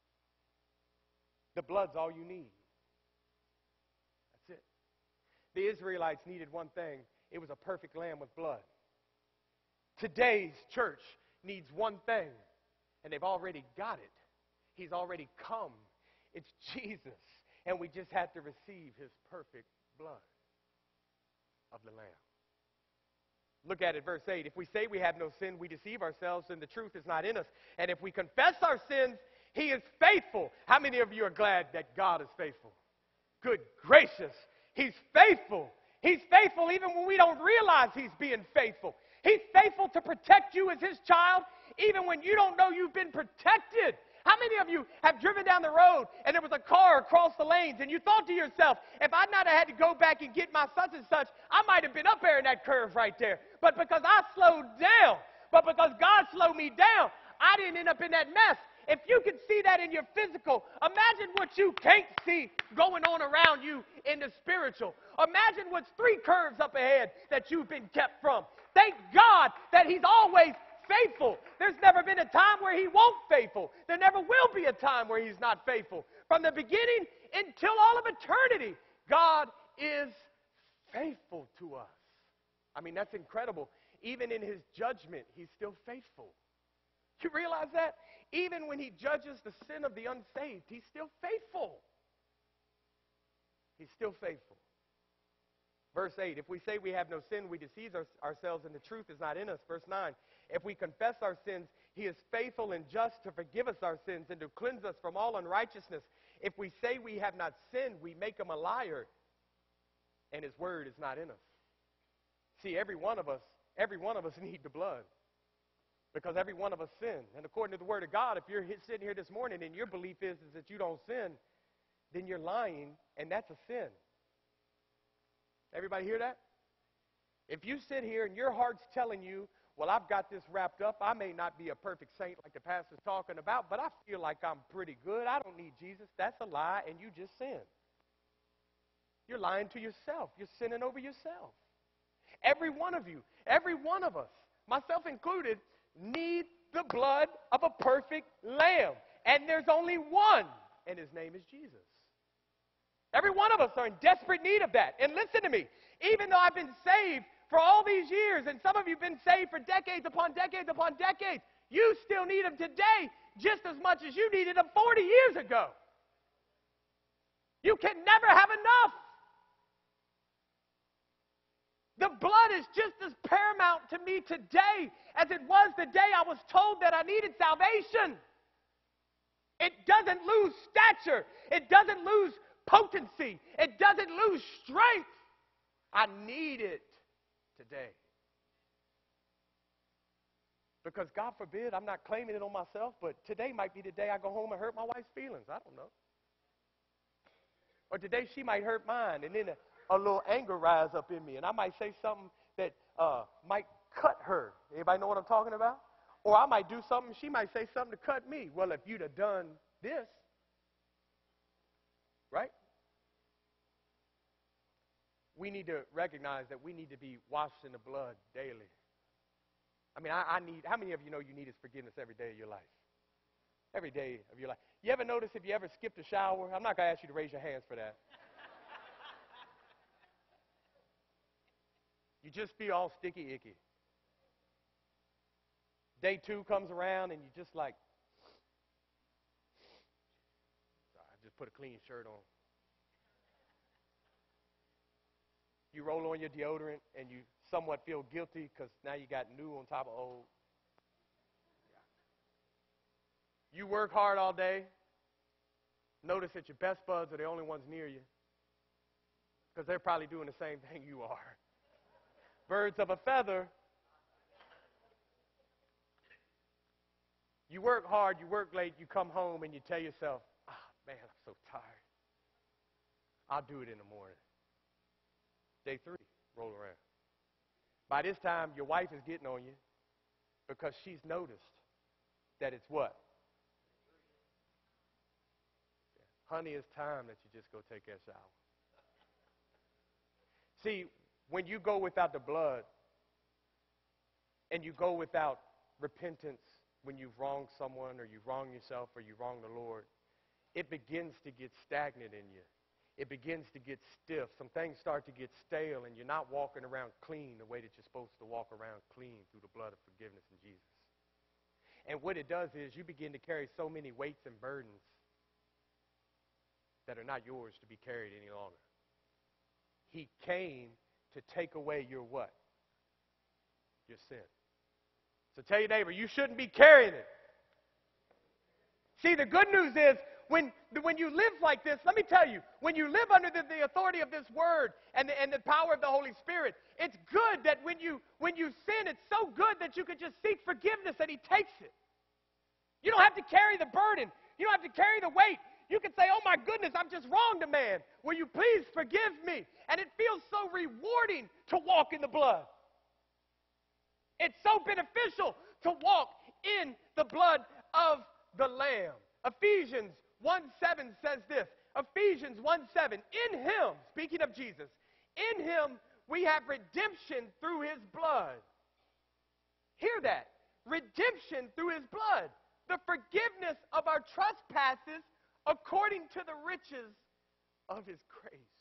The blood's all you need. That's it. The Israelites needed one thing. It was a perfect lamb with blood. Today's church needs one thing, and they've already got it. He's already come. It's Jesus. And we just have to receive his perfect blood of the Lamb. Look at it, verse eight. If we say we have no sin, we deceive ourselves, and the truth is not in us. And if we confess our sins, he is faithful. How many of you are glad that God is faithful? Good gracious. He's faithful. He's faithful even when we don't realize he's being faithful. He's faithful to protect you as his child, even when you don't know you've been protected. How many of you have driven down the road and there was a car across the lanes and you thought to yourself, if I'd not have had to go back and get my such and such, I might have been up there in that curve right there. But because I slowed down, but because God slowed me down, I didn't end up in that mess. If you can see that in your physical, imagine what you can't see going on around you in the spiritual. Imagine what's three curves up ahead that you've been kept from. Thank God that he's always faithful. There's never been a time where he won't faithful. There never will be a time where he's not faithful. From the beginning until all of eternity, God is faithful to us. I mean, that's incredible. Even in his judgment, he's still faithful. You realize that? Even when he judges the sin of the unsaved, he's still faithful. He's still faithful. Verse eight, if we say we have no sin, we deceive our, ourselves, and the truth is not in us. Verse nine, if we confess our sins, he is faithful and just to forgive us our sins and to cleanse us from all unrighteousness. If we say we have not sinned, we make him a liar, and his word is not in us. See, every one of us, every one of us need the blood, because every one of us sin. And according to the word of God, if you're sitting here this morning and your belief is, is that you don't sin, then you're lying, and that's a sin. Everybody hear that? If you sit here and your heart's telling you, well, I've got this wrapped up. I may not be a perfect saint like the pastor's talking about, but I feel like I'm pretty good. I don't need Jesus. That's a lie, and you just sinned. You're lying to yourself. You're sinning over yourself. Every one of you, every one of us, myself included, need the blood of a perfect lamb. And there's only one, and his name is Jesus. Every one of us are in desperate need of that. And listen to me, even though I've been saved for all these years, and some of you have been saved for decades upon decades upon decades, you still need him today just as much as you needed him forty years ago. You can never have enough. The blood is just as paramount to me today as it was the day I was told that I needed salvation. It doesn't lose stature. It doesn't lose potency. It doesn't lose strength. I need it today. Because God forbid, I'm not claiming it on myself, but today might be the day I go home and hurt my wife's feelings. I don't know. Or today she might hurt mine, and then a, a little anger rise up in me, and I might say something that uh, might cut her. Anybody know what I'm talking about? Or I might do something, she might say something to cut me. Well, if you'd have done this, right? we need to recognize that we need to be washed in the blood daily. I mean, I, I need, how many of you know you need His forgiveness every day of your life? Every day of your life. You ever notice if you ever skipped a shower? I'm not going to ask you to raise your hands for that. You just feel all sticky, icky. Day two comes around and you just like, I just put a clean shirt on. You roll on your deodorant and you somewhat feel guilty because now you got new on top of old. You work hard all day. Notice that your best buds are the only ones near you because they're probably doing the same thing you are. Birds of a feather. You work hard, you work late, you come home and you tell yourself, ah, man, I'm so tired. I'll do it in the morning. Day three, roll around. By this time, your wife is getting on you because she's noticed that it's what? Honey, it's time that you just go take that shower. See, when you go without the blood and you go without repentance when you've wronged someone or you've wronged yourself or you wronged the Lord, it begins to get stagnant in you. It begins to get stiff. Some things start to get stale and you're not walking around clean the way that you're supposed to walk around clean through the blood of forgiveness in Jesus. And what it does is you begin to carry so many weights and burdens that are not yours to be carried any longer. He came to take away your what? Your sin. So tell your neighbor, you shouldn't be carrying it. See, the good news is when, when you live like this, let me tell you, when you live under the, the authority of this word and the, and the power of the Holy Spirit, it's good that when you, when you sin, it's so good that you could just seek forgiveness and He takes it. You don't have to carry the burden. You don't have to carry the weight. You can say, oh my goodness, I've just wronged a man. Will you please forgive me? And it feels so rewarding to walk in the blood. It's so beneficial to walk in the blood of the Lamb. Ephesians one seven says this. Ephesians one seven, in Him, speaking of Jesus, in Him we have redemption through His blood. Hear that. Redemption through His blood. The forgiveness of our trespasses according to the riches of His grace.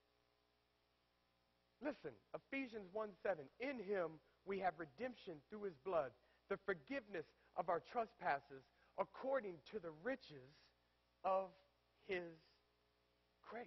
Listen, Ephesians one seven, in Him we have redemption through His blood, the forgiveness of our trespasses according to the riches of His grace.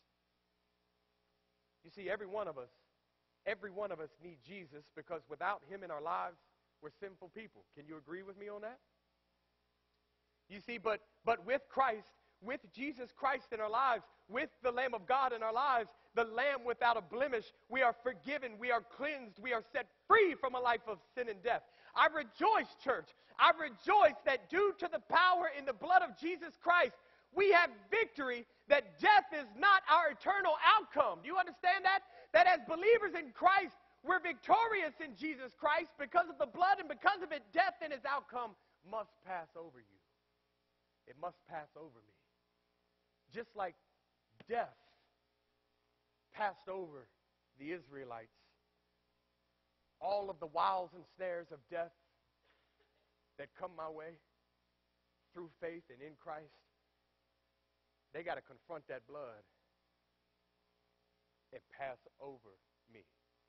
You see, every one of us, every one of us need Jesus because without Him in our lives, we're sinful people. Can you agree with me on that? You see, but, but with Christ, with Jesus Christ in our lives, with the Lamb of God in our lives, the Lamb without a blemish, we are forgiven, we are cleansed, we are set free from a life of sin and death. I rejoice, church. I rejoice that due to the power in the blood of Jesus Christ, we have victory, that death is not our eternal outcome. Do you understand that? That as believers in Christ, we're victorious in Jesus Christ because of the blood, and because of it, death and its outcome must pass over you. It must pass over me. Just like death passed over the Israelites, all of the wiles and snares of death that come my way through faith and in Christ, they got to confront that blood and pass over me.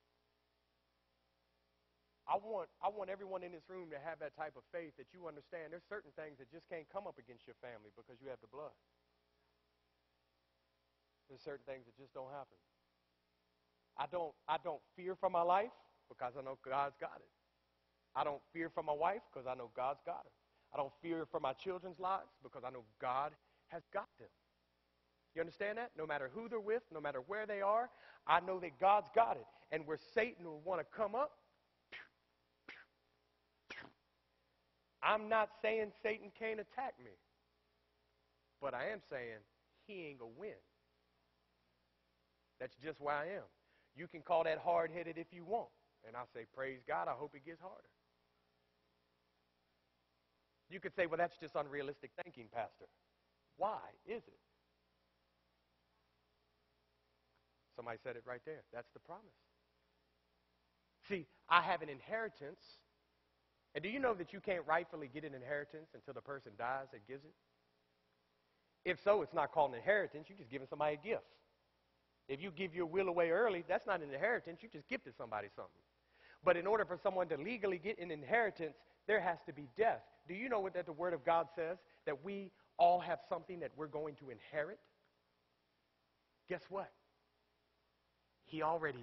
I want, I want everyone in this room to have that type of faith that you understand there's certain things that just can't come up against your family because you have the blood. There's certain things that just don't happen. I don't, I don't fear for my life because I know God's got it. I don't fear for my wife because I know God's got her. I don't fear for my children's lives because I know God has got them. You understand that? No matter who they're with, no matter where they are, I know that God's got it. And where Satan will want to come up, I'm not saying Satan can't attack me, but I am saying he ain't going to win. That's just where I am. You can call that hard-headed if you want. And I say, praise God, I hope it gets harder. You could say, well, that's just unrealistic thinking, Pastor. Why is it? Somebody said it right there. That's the promise. See, I have an inheritance. And do you know that you can't rightfully get an inheritance until the person dies that gives it? If so, it's not called an inheritance. You're just giving somebody a gift. If you give your will away early, that's not an inheritance. You just gifted somebody something. But in order for someone to legally get an inheritance, there has to be death. Do you know what that the Word of God says? That we all have something that we're going to inherit? Guess what? He already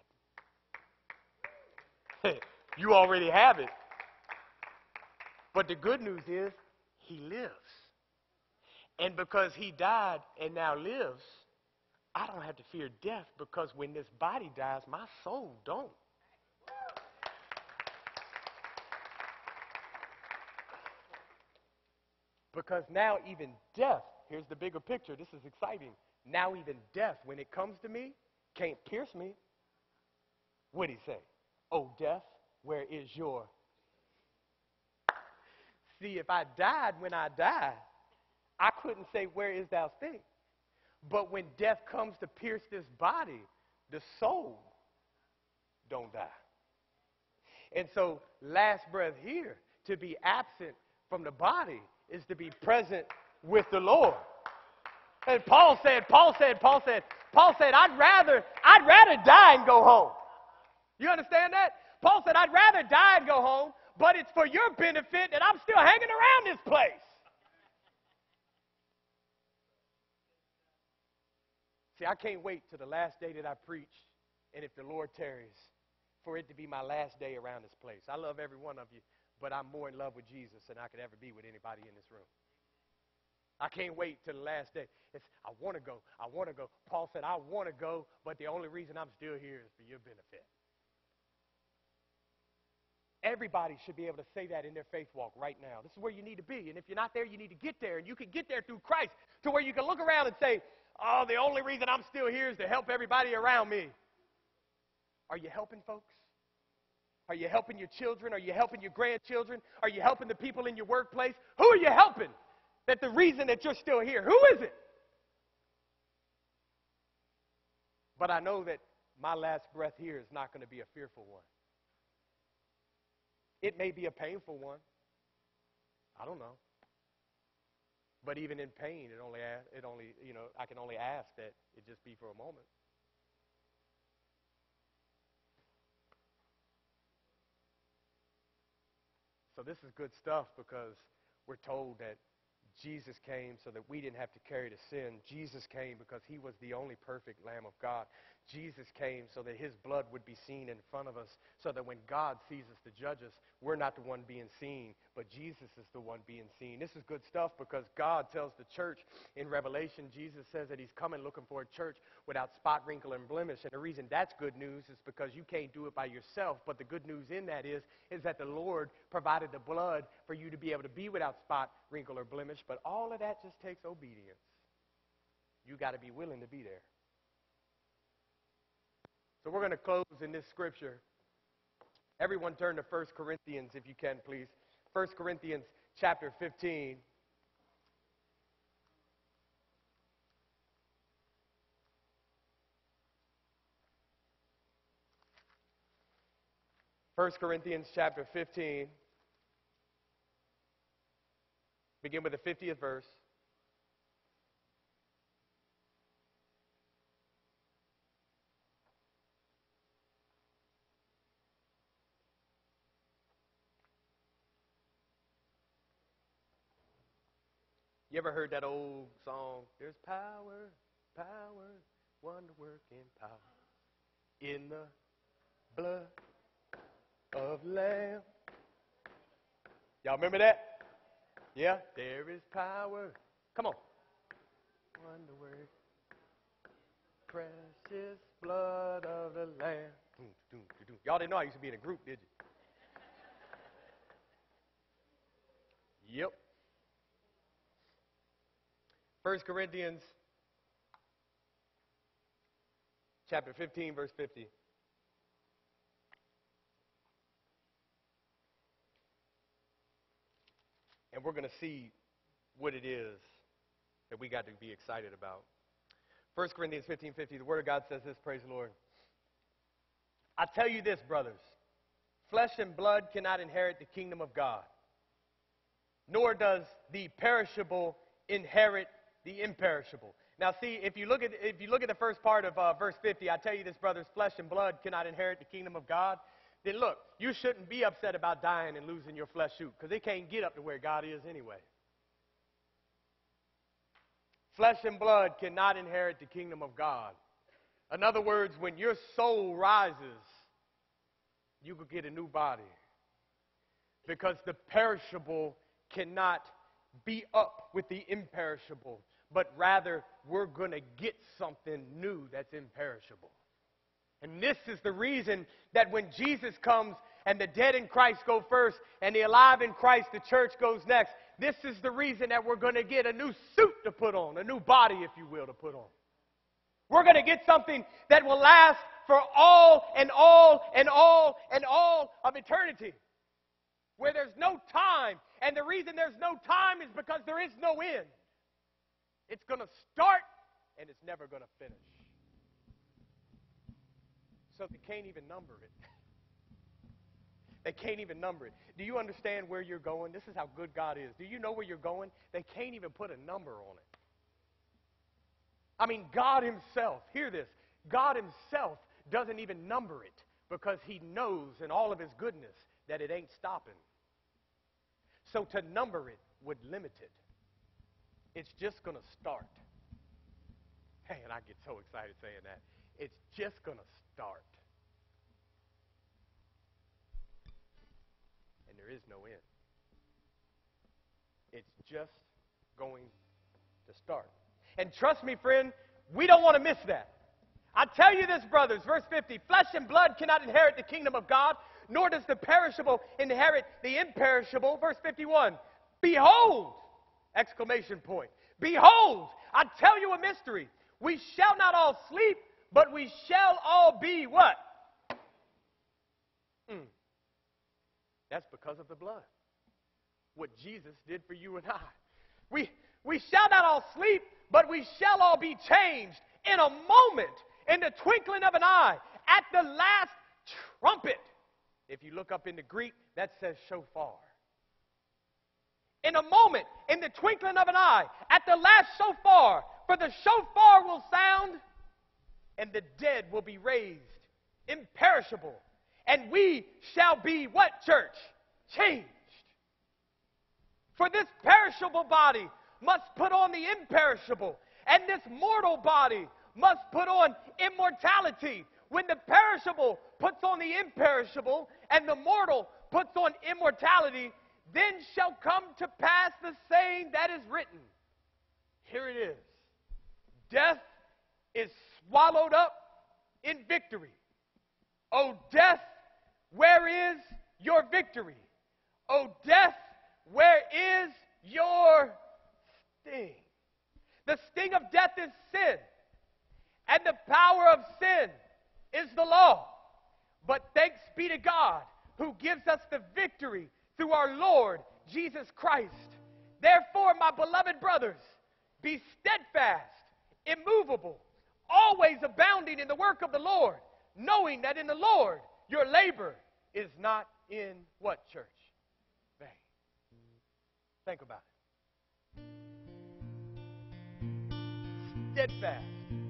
died. You already have it. But the good news is, he lives. And because he died and now lives, I don't have to fear death, because when this body dies, my soul don't. Because now even death, here's the bigger picture, this is exciting. Now even death, when it comes to me, can't pierce me. What'd he say? Oh, death, where is your... See, if I died when I died, I couldn't say, where is thou sting? But when death comes to pierce this body, the soul don't die. And so, last breath here, to be absent from the body is to be present with the Lord. And Paul said, Paul said, Paul said, Paul said, I'd rather, I'd rather die and go home. You understand that? Paul said, I'd rather die and go home, but it's for your benefit that I'm still hanging around this place. See, I can't wait till the last day that I preach, and if the Lord tarries, for it to be my last day around this place. I love every one of you, but I'm more in love with Jesus than I could ever be with anybody in this room. I can't wait till the last day. It's, I want to go. I want to go. Paul said, I want to go, but the only reason I'm still here is for your benefit. Everybody should be able to say that in their faith walk right now. This is where you need to be. And if you're not there, you need to get there. And you can get there through Christ, to where you can look around and say, oh, the only reason I'm still here is to help everybody around me. Are you helping folks? Are you helping your children? Are you helping your grandchildren? Are you helping the people in your workplace? Who are you helping? That the reason that you're still here, who is it? But I know that my last breath here is not going to be a fearful one. It may be a painful one. I don't know. But even in pain, it only, it only, you know, I can only ask that it just be for a moment. So this is good stuff, because we're told that Jesus came so that we didn't have to carry the sin. Jesus came because he was the only perfect Lamb of God. Jesus came so that his blood would be seen in front of us, so that when God sees us to judge us, we're not the one being seen, but Jesus is the one being seen. This is good stuff, because God tells the church in Revelation, Jesus says that he's coming looking for a church without spot, wrinkle, and blemish. And the reason that's good news is because you can't do it by yourself. But the good news in that is, is that the Lord provided the blood for you to be able to be without spot, wrinkle, or blemish. But all of that just takes obedience. You got to be willing to be there. So we're going to close in this scripture. Everyone turn to First Corinthians, if you can, please. First Corinthians chapter fifteen. First Corinthians chapter fifteen. Begin with the fiftieth verse. You ever heard that old song? There's power, power, wonder-working power in the blood of Lamb. Y'all remember that? Yeah? There is power. Come on. Wonder-working, precious blood of the Lamb. Y'all didn't know I used to be in a group, did you? Yep. First Corinthians chapter fifteen, verse fifty. And we're going to see what it is that we got to be excited about. First Corinthians fifteen fifty, the Word of God says this, praise the Lord. I tell you this, brothers, flesh and blood cannot inherit the kingdom of God, nor does the perishable inherit the imperishable. Now, see, if you look at if you look at the first part of uh, verse fifty, I tell you this, brothers, flesh and blood cannot inherit the kingdom of God. Then look, you shouldn't be upset about dying and losing your flesh suit, because it can't get up to where God is anyway. Flesh and blood cannot inherit the kingdom of God. In other words, when your soul rises, you could get a new body, because the perishable cannot be up with the imperishable, but rather we're going to get something new that's imperishable. And this is the reason that when Jesus comes and the dead in Christ go first and the alive in Christ, the church goes next, this is the reason that we're going to get a new suit to put on, a new body, if you will, to put on. We're going to get something that will last for all and all and all and all of eternity, where there's no time. And the reason there's no time is because there is no end. It's going to start and it's never going to finish. So they can't even number it. They can't even number it. Do you understand where you're going? This is how good God is. Do you know where you're going? They can't even put a number on it. I mean, God himself, hear this, God himself doesn't even number it, because he knows in all of his goodness that it ain't stopping. So to number it would limit it. It's just going to start. Hey, and I get so excited saying that. It's just going to start. And there is no end. It's just going to start. And trust me, friend, we don't want to miss that. I tell you this, brothers, verse fifty, flesh and blood cannot inherit the kingdom of God, nor does the perishable inherit the imperishable. Verse fifty-one, behold, exclamation point, behold, I tell you a mystery. We shall not all sleep, but we shall all be what? Mm. That's because of the blood. What Jesus did for you and I. We, we shall not all sleep, but we shall all be changed in a moment, in the twinkling of an eye, at the last trumpet. If you look up in the Greek, that says shofar. In a moment, in the twinkling of an eye, at the last shofar, for the shofar will sound, and the dead will be raised, imperishable. And we shall be what, church? Changed. For this perishable body must put on the imperishable, and this mortal body must put on immortality. When the perishable puts on the imperishable, and the mortal puts on immortality, then shall come to pass the saying that is written. Here it is. Death is swallowed up in victory. O death, where is your victory? O death, where is your sting? The sting of death is sin, and the power of sin is the law. But thanks be to God, who gives us the victory through our Lord Jesus Christ. Therefore, my beloved brothers, be steadfast, immovable, always abounding in the work of the Lord, knowing that in the Lord your labor is not in what, church? Vain. Think about it. Steadfast,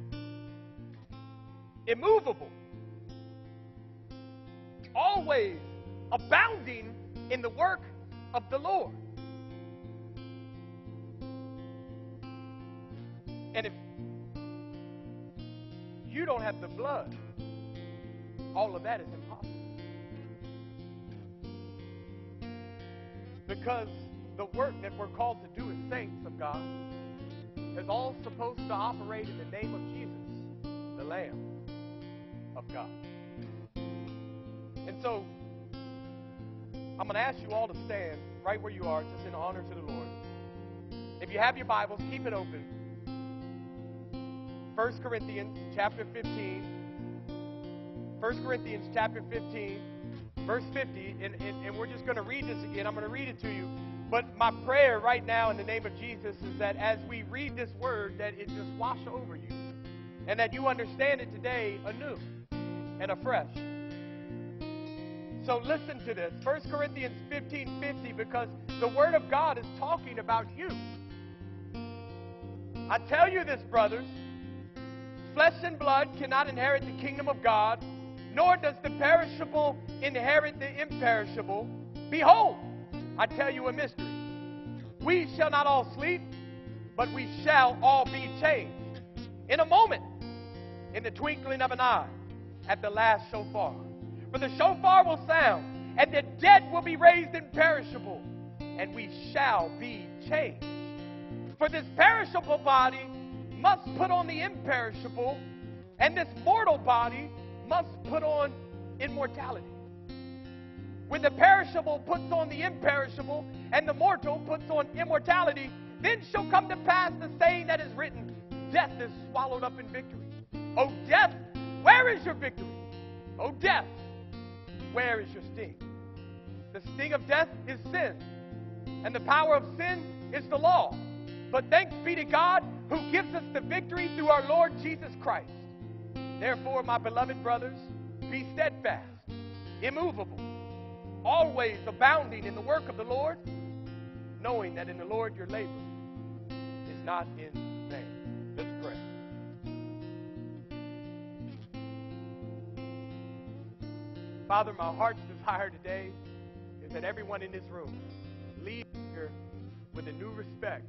immovable, always abounding in the work of the Lord. And if you don't have the blood, all of that is impossible. Because the work that we're called to do as saints of God is all supposed to operate in the name of Jesus, the Lamb of God. And so, I'm going to ask you all to stand right where you are, just in honor to the Lord. If you have your Bibles, keep it open. First Corinthians chapter fifteen. First Corinthians chapter fifteen, verse fifty. And, and, and we're just going to read this again. I'm going to read it to you. But my prayer right now in the name of Jesus is that as we read this word, that it just wash over you. and that you understand it today anew and afresh. So listen to this, First Corinthians fifteen fifty, because the Word of God is talking about you. I tell you this, brothers, flesh and blood cannot inherit the kingdom of God, nor does the perishable inherit the imperishable. Behold, I tell you a mystery. We shall not all sleep, but we shall all be changed. In a moment, in the twinkling of an eye, at the last shofar. For the shofar will sound, and the dead will be raised imperishable, and we shall be changed. For this perishable body must put on the imperishable, and this mortal body must put on immortality. When the perishable puts on the imperishable, and the mortal puts on immortality, then shall come to pass the saying that is written, death is swallowed up in victory. O death, where is your victory? O death, where is your sting? The sting of death is sin, and the power of sin is the law. But thanks be to God who gives us the victory through our Lord Jesus Christ. Therefore, my beloved brothers, be steadfast, immovable, always abounding in the work of the Lord, knowing that in the Lord your labor is not in vain. Let's pray. Father, my heart's desire today is that everyone in this room leave here with a new respect.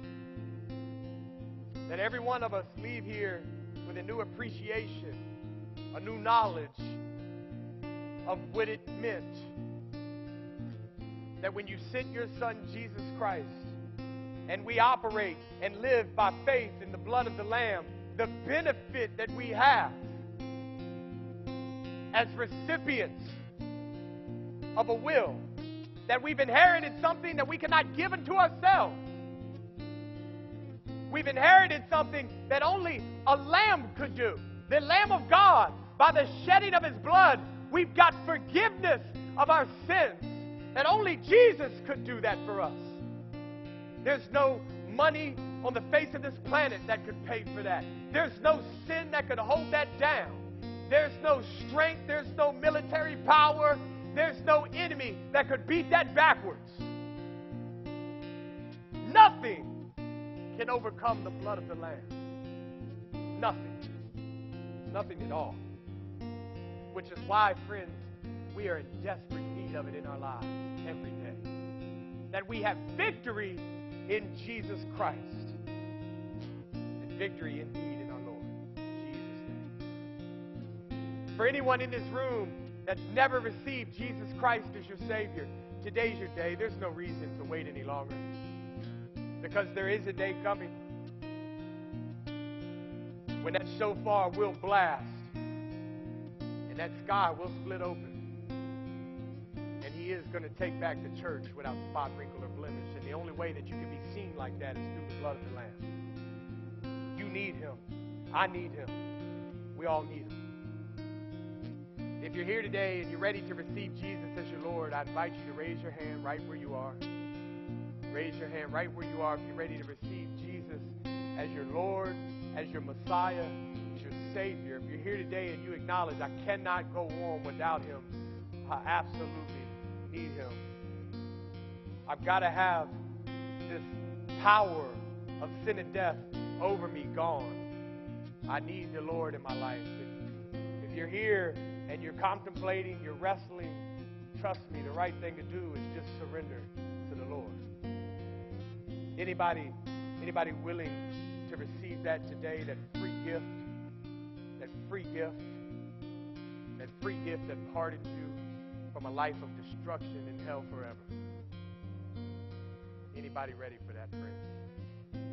That every one of us leave here with a new appreciation, a new knowledge of what it meant. That when you sent your Son, Jesus Christ, and we operate and live by faith in the blood of the Lamb, the benefit that we have as recipients of a will, that we've inherited something that we cannot give unto ourselves. We've inherited something that only a lamb could do. The Lamb of God, by the shedding of his blood, we've got forgiveness of our sins. And only Jesus could do that for us. There's no money on the face of this planet that could pay for that. There's no sin that could hold that down. There's no strength. There's no military power. There's no enemy that could beat that backwards. Nothing can overcome the blood of the Lamb. Nothing. Nothing at all. Which is why, friends, we are in desperate need of it in our lives every day. That we have victory in Jesus Christ. And victory indeed in our Lord. In Jesus' name. For anyone in this room that's never received Jesus Christ as your Savior, today's your day. There's no reason to wait any longer. Because there is a day coming when that shofar will blast and that sky will split open. And he is going to take back the church without spot, wrinkle, or blemish. And the only way that you can be seen like that is through the blood of the Lamb. You need him. I need him. We all need him. If you're here today and you're ready to receive Jesus as your Lord, I invite you to raise your hand right where you are. Raise your hand right where you are if you're ready to receive Jesus as your Lord, as your Messiah, as your Savior. If you're here today and you acknowledge I cannot go on without him, I absolutely need him. I've got to have this power of sin and death over me gone. I need the Lord in my life. If, if you're here and you're contemplating, you're wrestling, trust me, the right thing to do is just surrender to the Lord. Anybody, anybody willing to receive that today, that free gift, that free gift, that free gift that pardons you from a life of destruction and hell forever? Anybody ready for that, friends?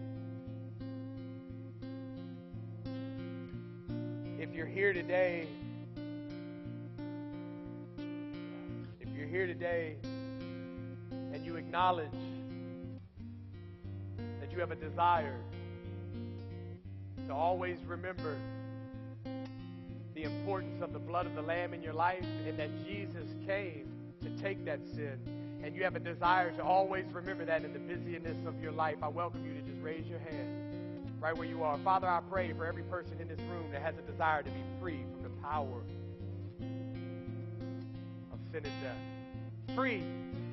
If you're here today, if you're here today and you acknowledge that you have a desire to always remember the importance of the blood of the Lamb in your life and that Jesus came to take that sin, and you have a desire to always remember that in the busyness of your life, I welcome you to just raise your hand. right where you are. Father, I pray for every person in this room that has a desire to be free from the power of sin and death. Free.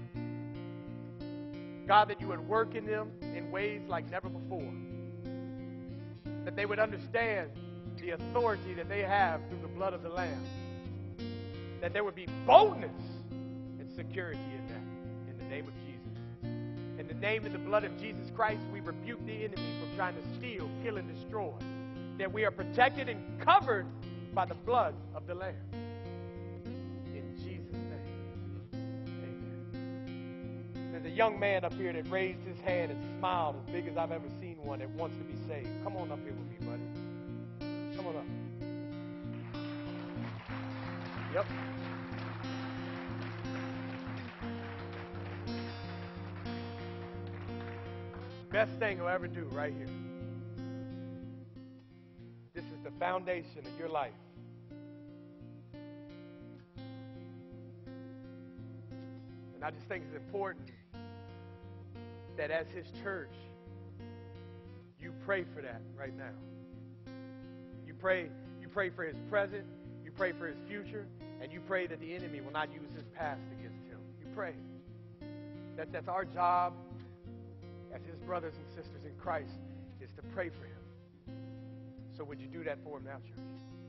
God, that you would work in them in ways like never before. That they would understand the authority that they have through the blood of the Lamb. That there would be boldness and security in that, in the name of Jesus. In the name and the blood of Jesus Christ, we rebuke the enemy from trying to steal, kill, and destroy. That we are protected and covered by the blood of the Lamb. In Jesus' name, amen. There's a young man up here that raised his hand and smiled as big as I've ever seen one that wants to be saved. Come on up here with me, buddy. Come on up. Yep. Best thing he'll ever do right here. This is the foundation of your life. And I just think it's important that as his church, you pray for that right now. You pray, you pray for his present, you pray for his future, and you pray that the enemy will not use his past against him. You pray. That, that's our job as his brothers and sisters in Christ, is to pray for him. So would you do that for him now, church?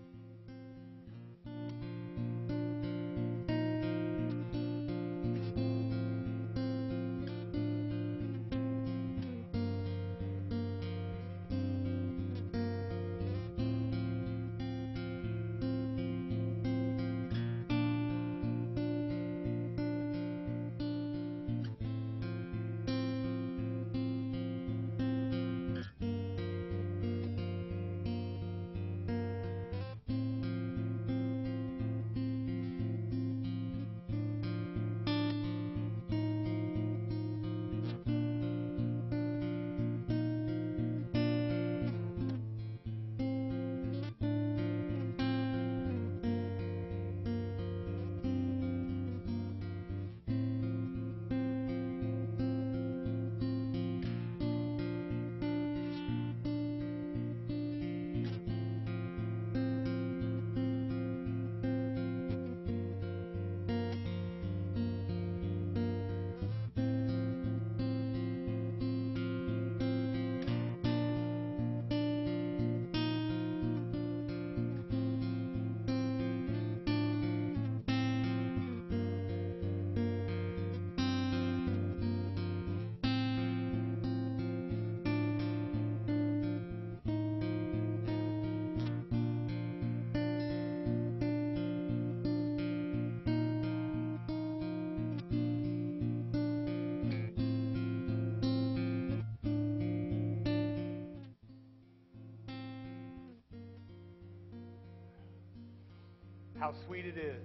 How sweet it is.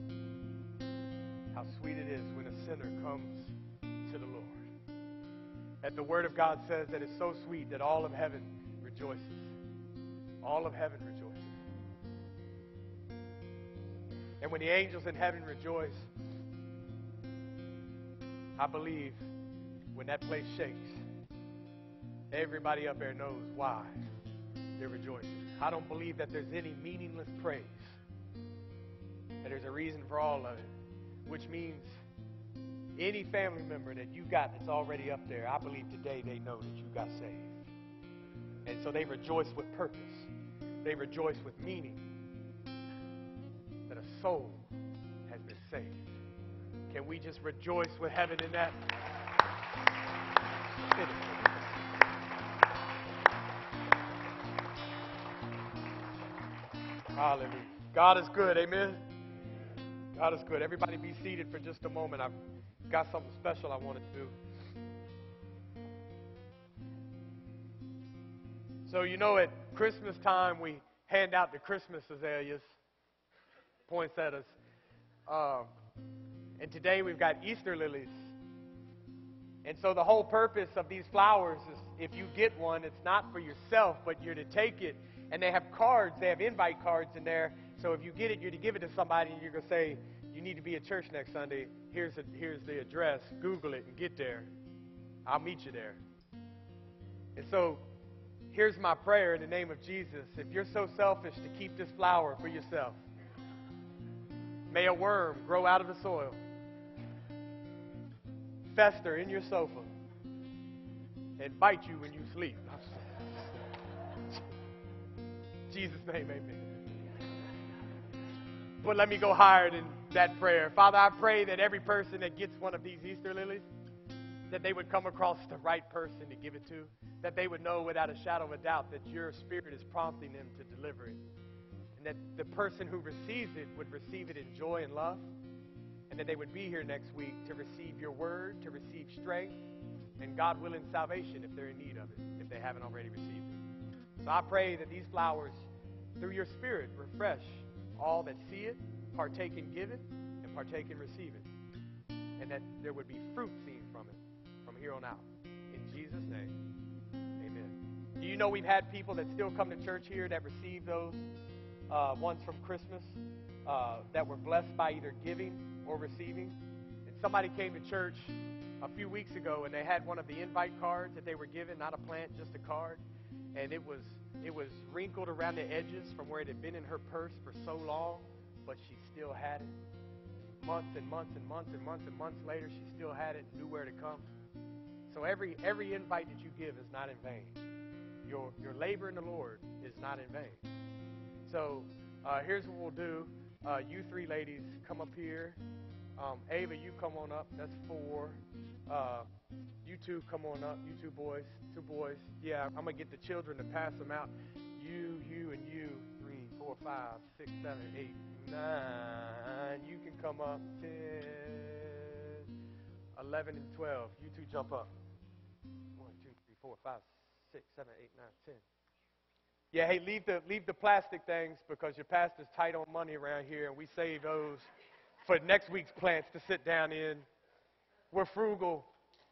How sweet it is when a sinner comes to the Lord. That the Word of God says that it's so sweet that all of heaven rejoices. All of heaven rejoices. And when the angels in heaven rejoice, I believe when that place shakes, everybody up there knows why they're rejoicing. I don't believe that there's any meaningless praise. And there's a reason for all of it, which means any family member that you got that's already up there, I believe today they know that you got saved. And so they rejoice with purpose. They rejoice with meaning that a soul has been saved. Can we just rejoice with heaven in that? Hallelujah. God is good, amen? God is good. Everybody be seated for just a moment. I've got something special I wanted to do. So, you know, at Christmas time, we hand out the Christmas azaleas, poinsettias. Um, and today we've got Easter lilies. And so the whole purpose of these flowers is if you get one, it's not for yourself, but you're to take it. And they have cards. They have invite cards in there. So if you get it, you're to give it to somebody, and you're going to say, you need to be at church next Sunday. Here's, a, here's the address. Google it and get there. I'll meet you there. And so Here's my prayer in the name of Jesus. If you're so selfish to keep this flower for yourself, may a worm grow out of the soil, fester in your sofa, and bite you when you sleep. In Jesus' name, amen. But let me go higher than that prayer. Father, I pray that every person that gets one of these Easter lilies, that they would come across the right person to give it to, that they would know without a shadow of a doubt that your Spirit is prompting them to deliver it, and that the person who receives it would receive it in joy and love, and that they would be here next week to receive your word, to receive strength, and God willing, salvation if they're in need of it, if they haven't already received it. So I pray that these flowers, through your Spirit, refresh all that see it, partake in give it, and partake in receive it, and that there would be fruit seen from it from here on out. In Jesus' name, amen. Do you know we've had people that still come to church here that receive those uh, ones from Christmas uh, that were blessed by either giving or receiving? And somebody came to church a few weeks ago, and they had one of the invite cards that they were given, not a plant, just a card, and it was it was wrinkled around the edges from where it had been in her purse for so long, but she still had it. Months and months and months and months and months later, she still had it and knew where to come. So every every invite that you give is not in vain. Your your labor in the Lord is not in vain. So uh, here's what we'll do. Uh, you three ladies, come up here. Um, Ava, you come on up. That's four. Uh, you two come on up. You two boys. Two boys. Yeah, I'm going to get the children to pass them out. You, you, and you. Three, four, five, six, seven, eight, nine. You can come up. Ten, eleven, and twelve. You two jump up. One, two, three, four, five, six, seven, eight, nine, ten. Yeah, hey, leave the leave the plastic things because your pastor's tight on money around here, and we save those for next week's plants to sit down in. We're frugal.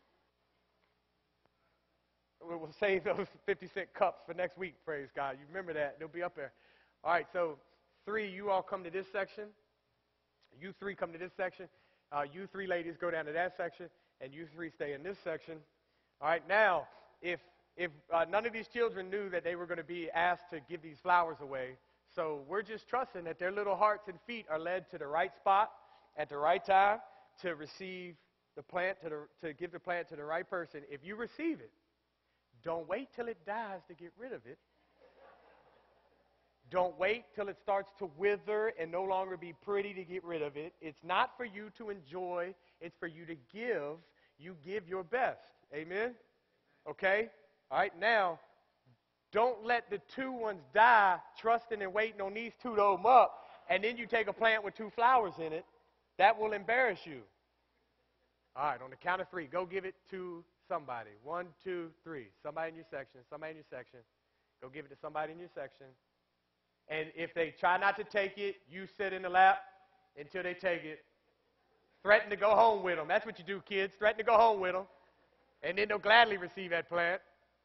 We'll save those fifty cent cups for next week, praise God. You remember that. They'll be up there. All right, so three, you all come to this section. You three come to this section. Uh, you three ladies go down to that section, and you three stay in this section. All right, now, if if uh, none of these children knew that they were going to be asked to give these flowers away, so we're just trusting that their little hearts and feet are led to the right spot at the right time to receive the plant, to, the, to give the plant to the right person. If you receive it, don't wait till it dies to get rid of it. Don't wait till it starts to wither and no longer be pretty to get rid of it. It's not for you to enjoy. It's for you to give. You give your best. Amen? Okay? All right, now, don't let the two ones die trusting and waiting on these two to open up, and then you take a plant with two flowers in it. That will embarrass you. All right, on the count of three, go give it to somebody. One, two, three. Somebody in your section. Somebody in your section. Go give it to somebody in your section. And if they try not to take it, you sit in the lap until they take it. Threaten to go home with them. That's what you do, kids. Threaten to go home with them. And then they'll gladly receive that plant.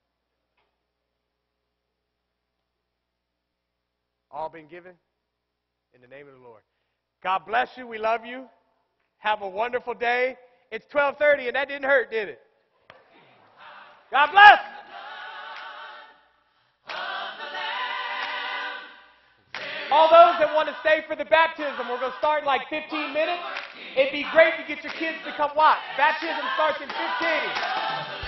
All been given in the name of the Lord. God bless you. We love you. Have a wonderful day. It's twelve thirty, and that didn't hurt, did it? God bless. All those that want to stay for the baptism, we're going to start in like fifteen minutes. It'd be great to get your kids to come watch. Baptism starts in fifteen.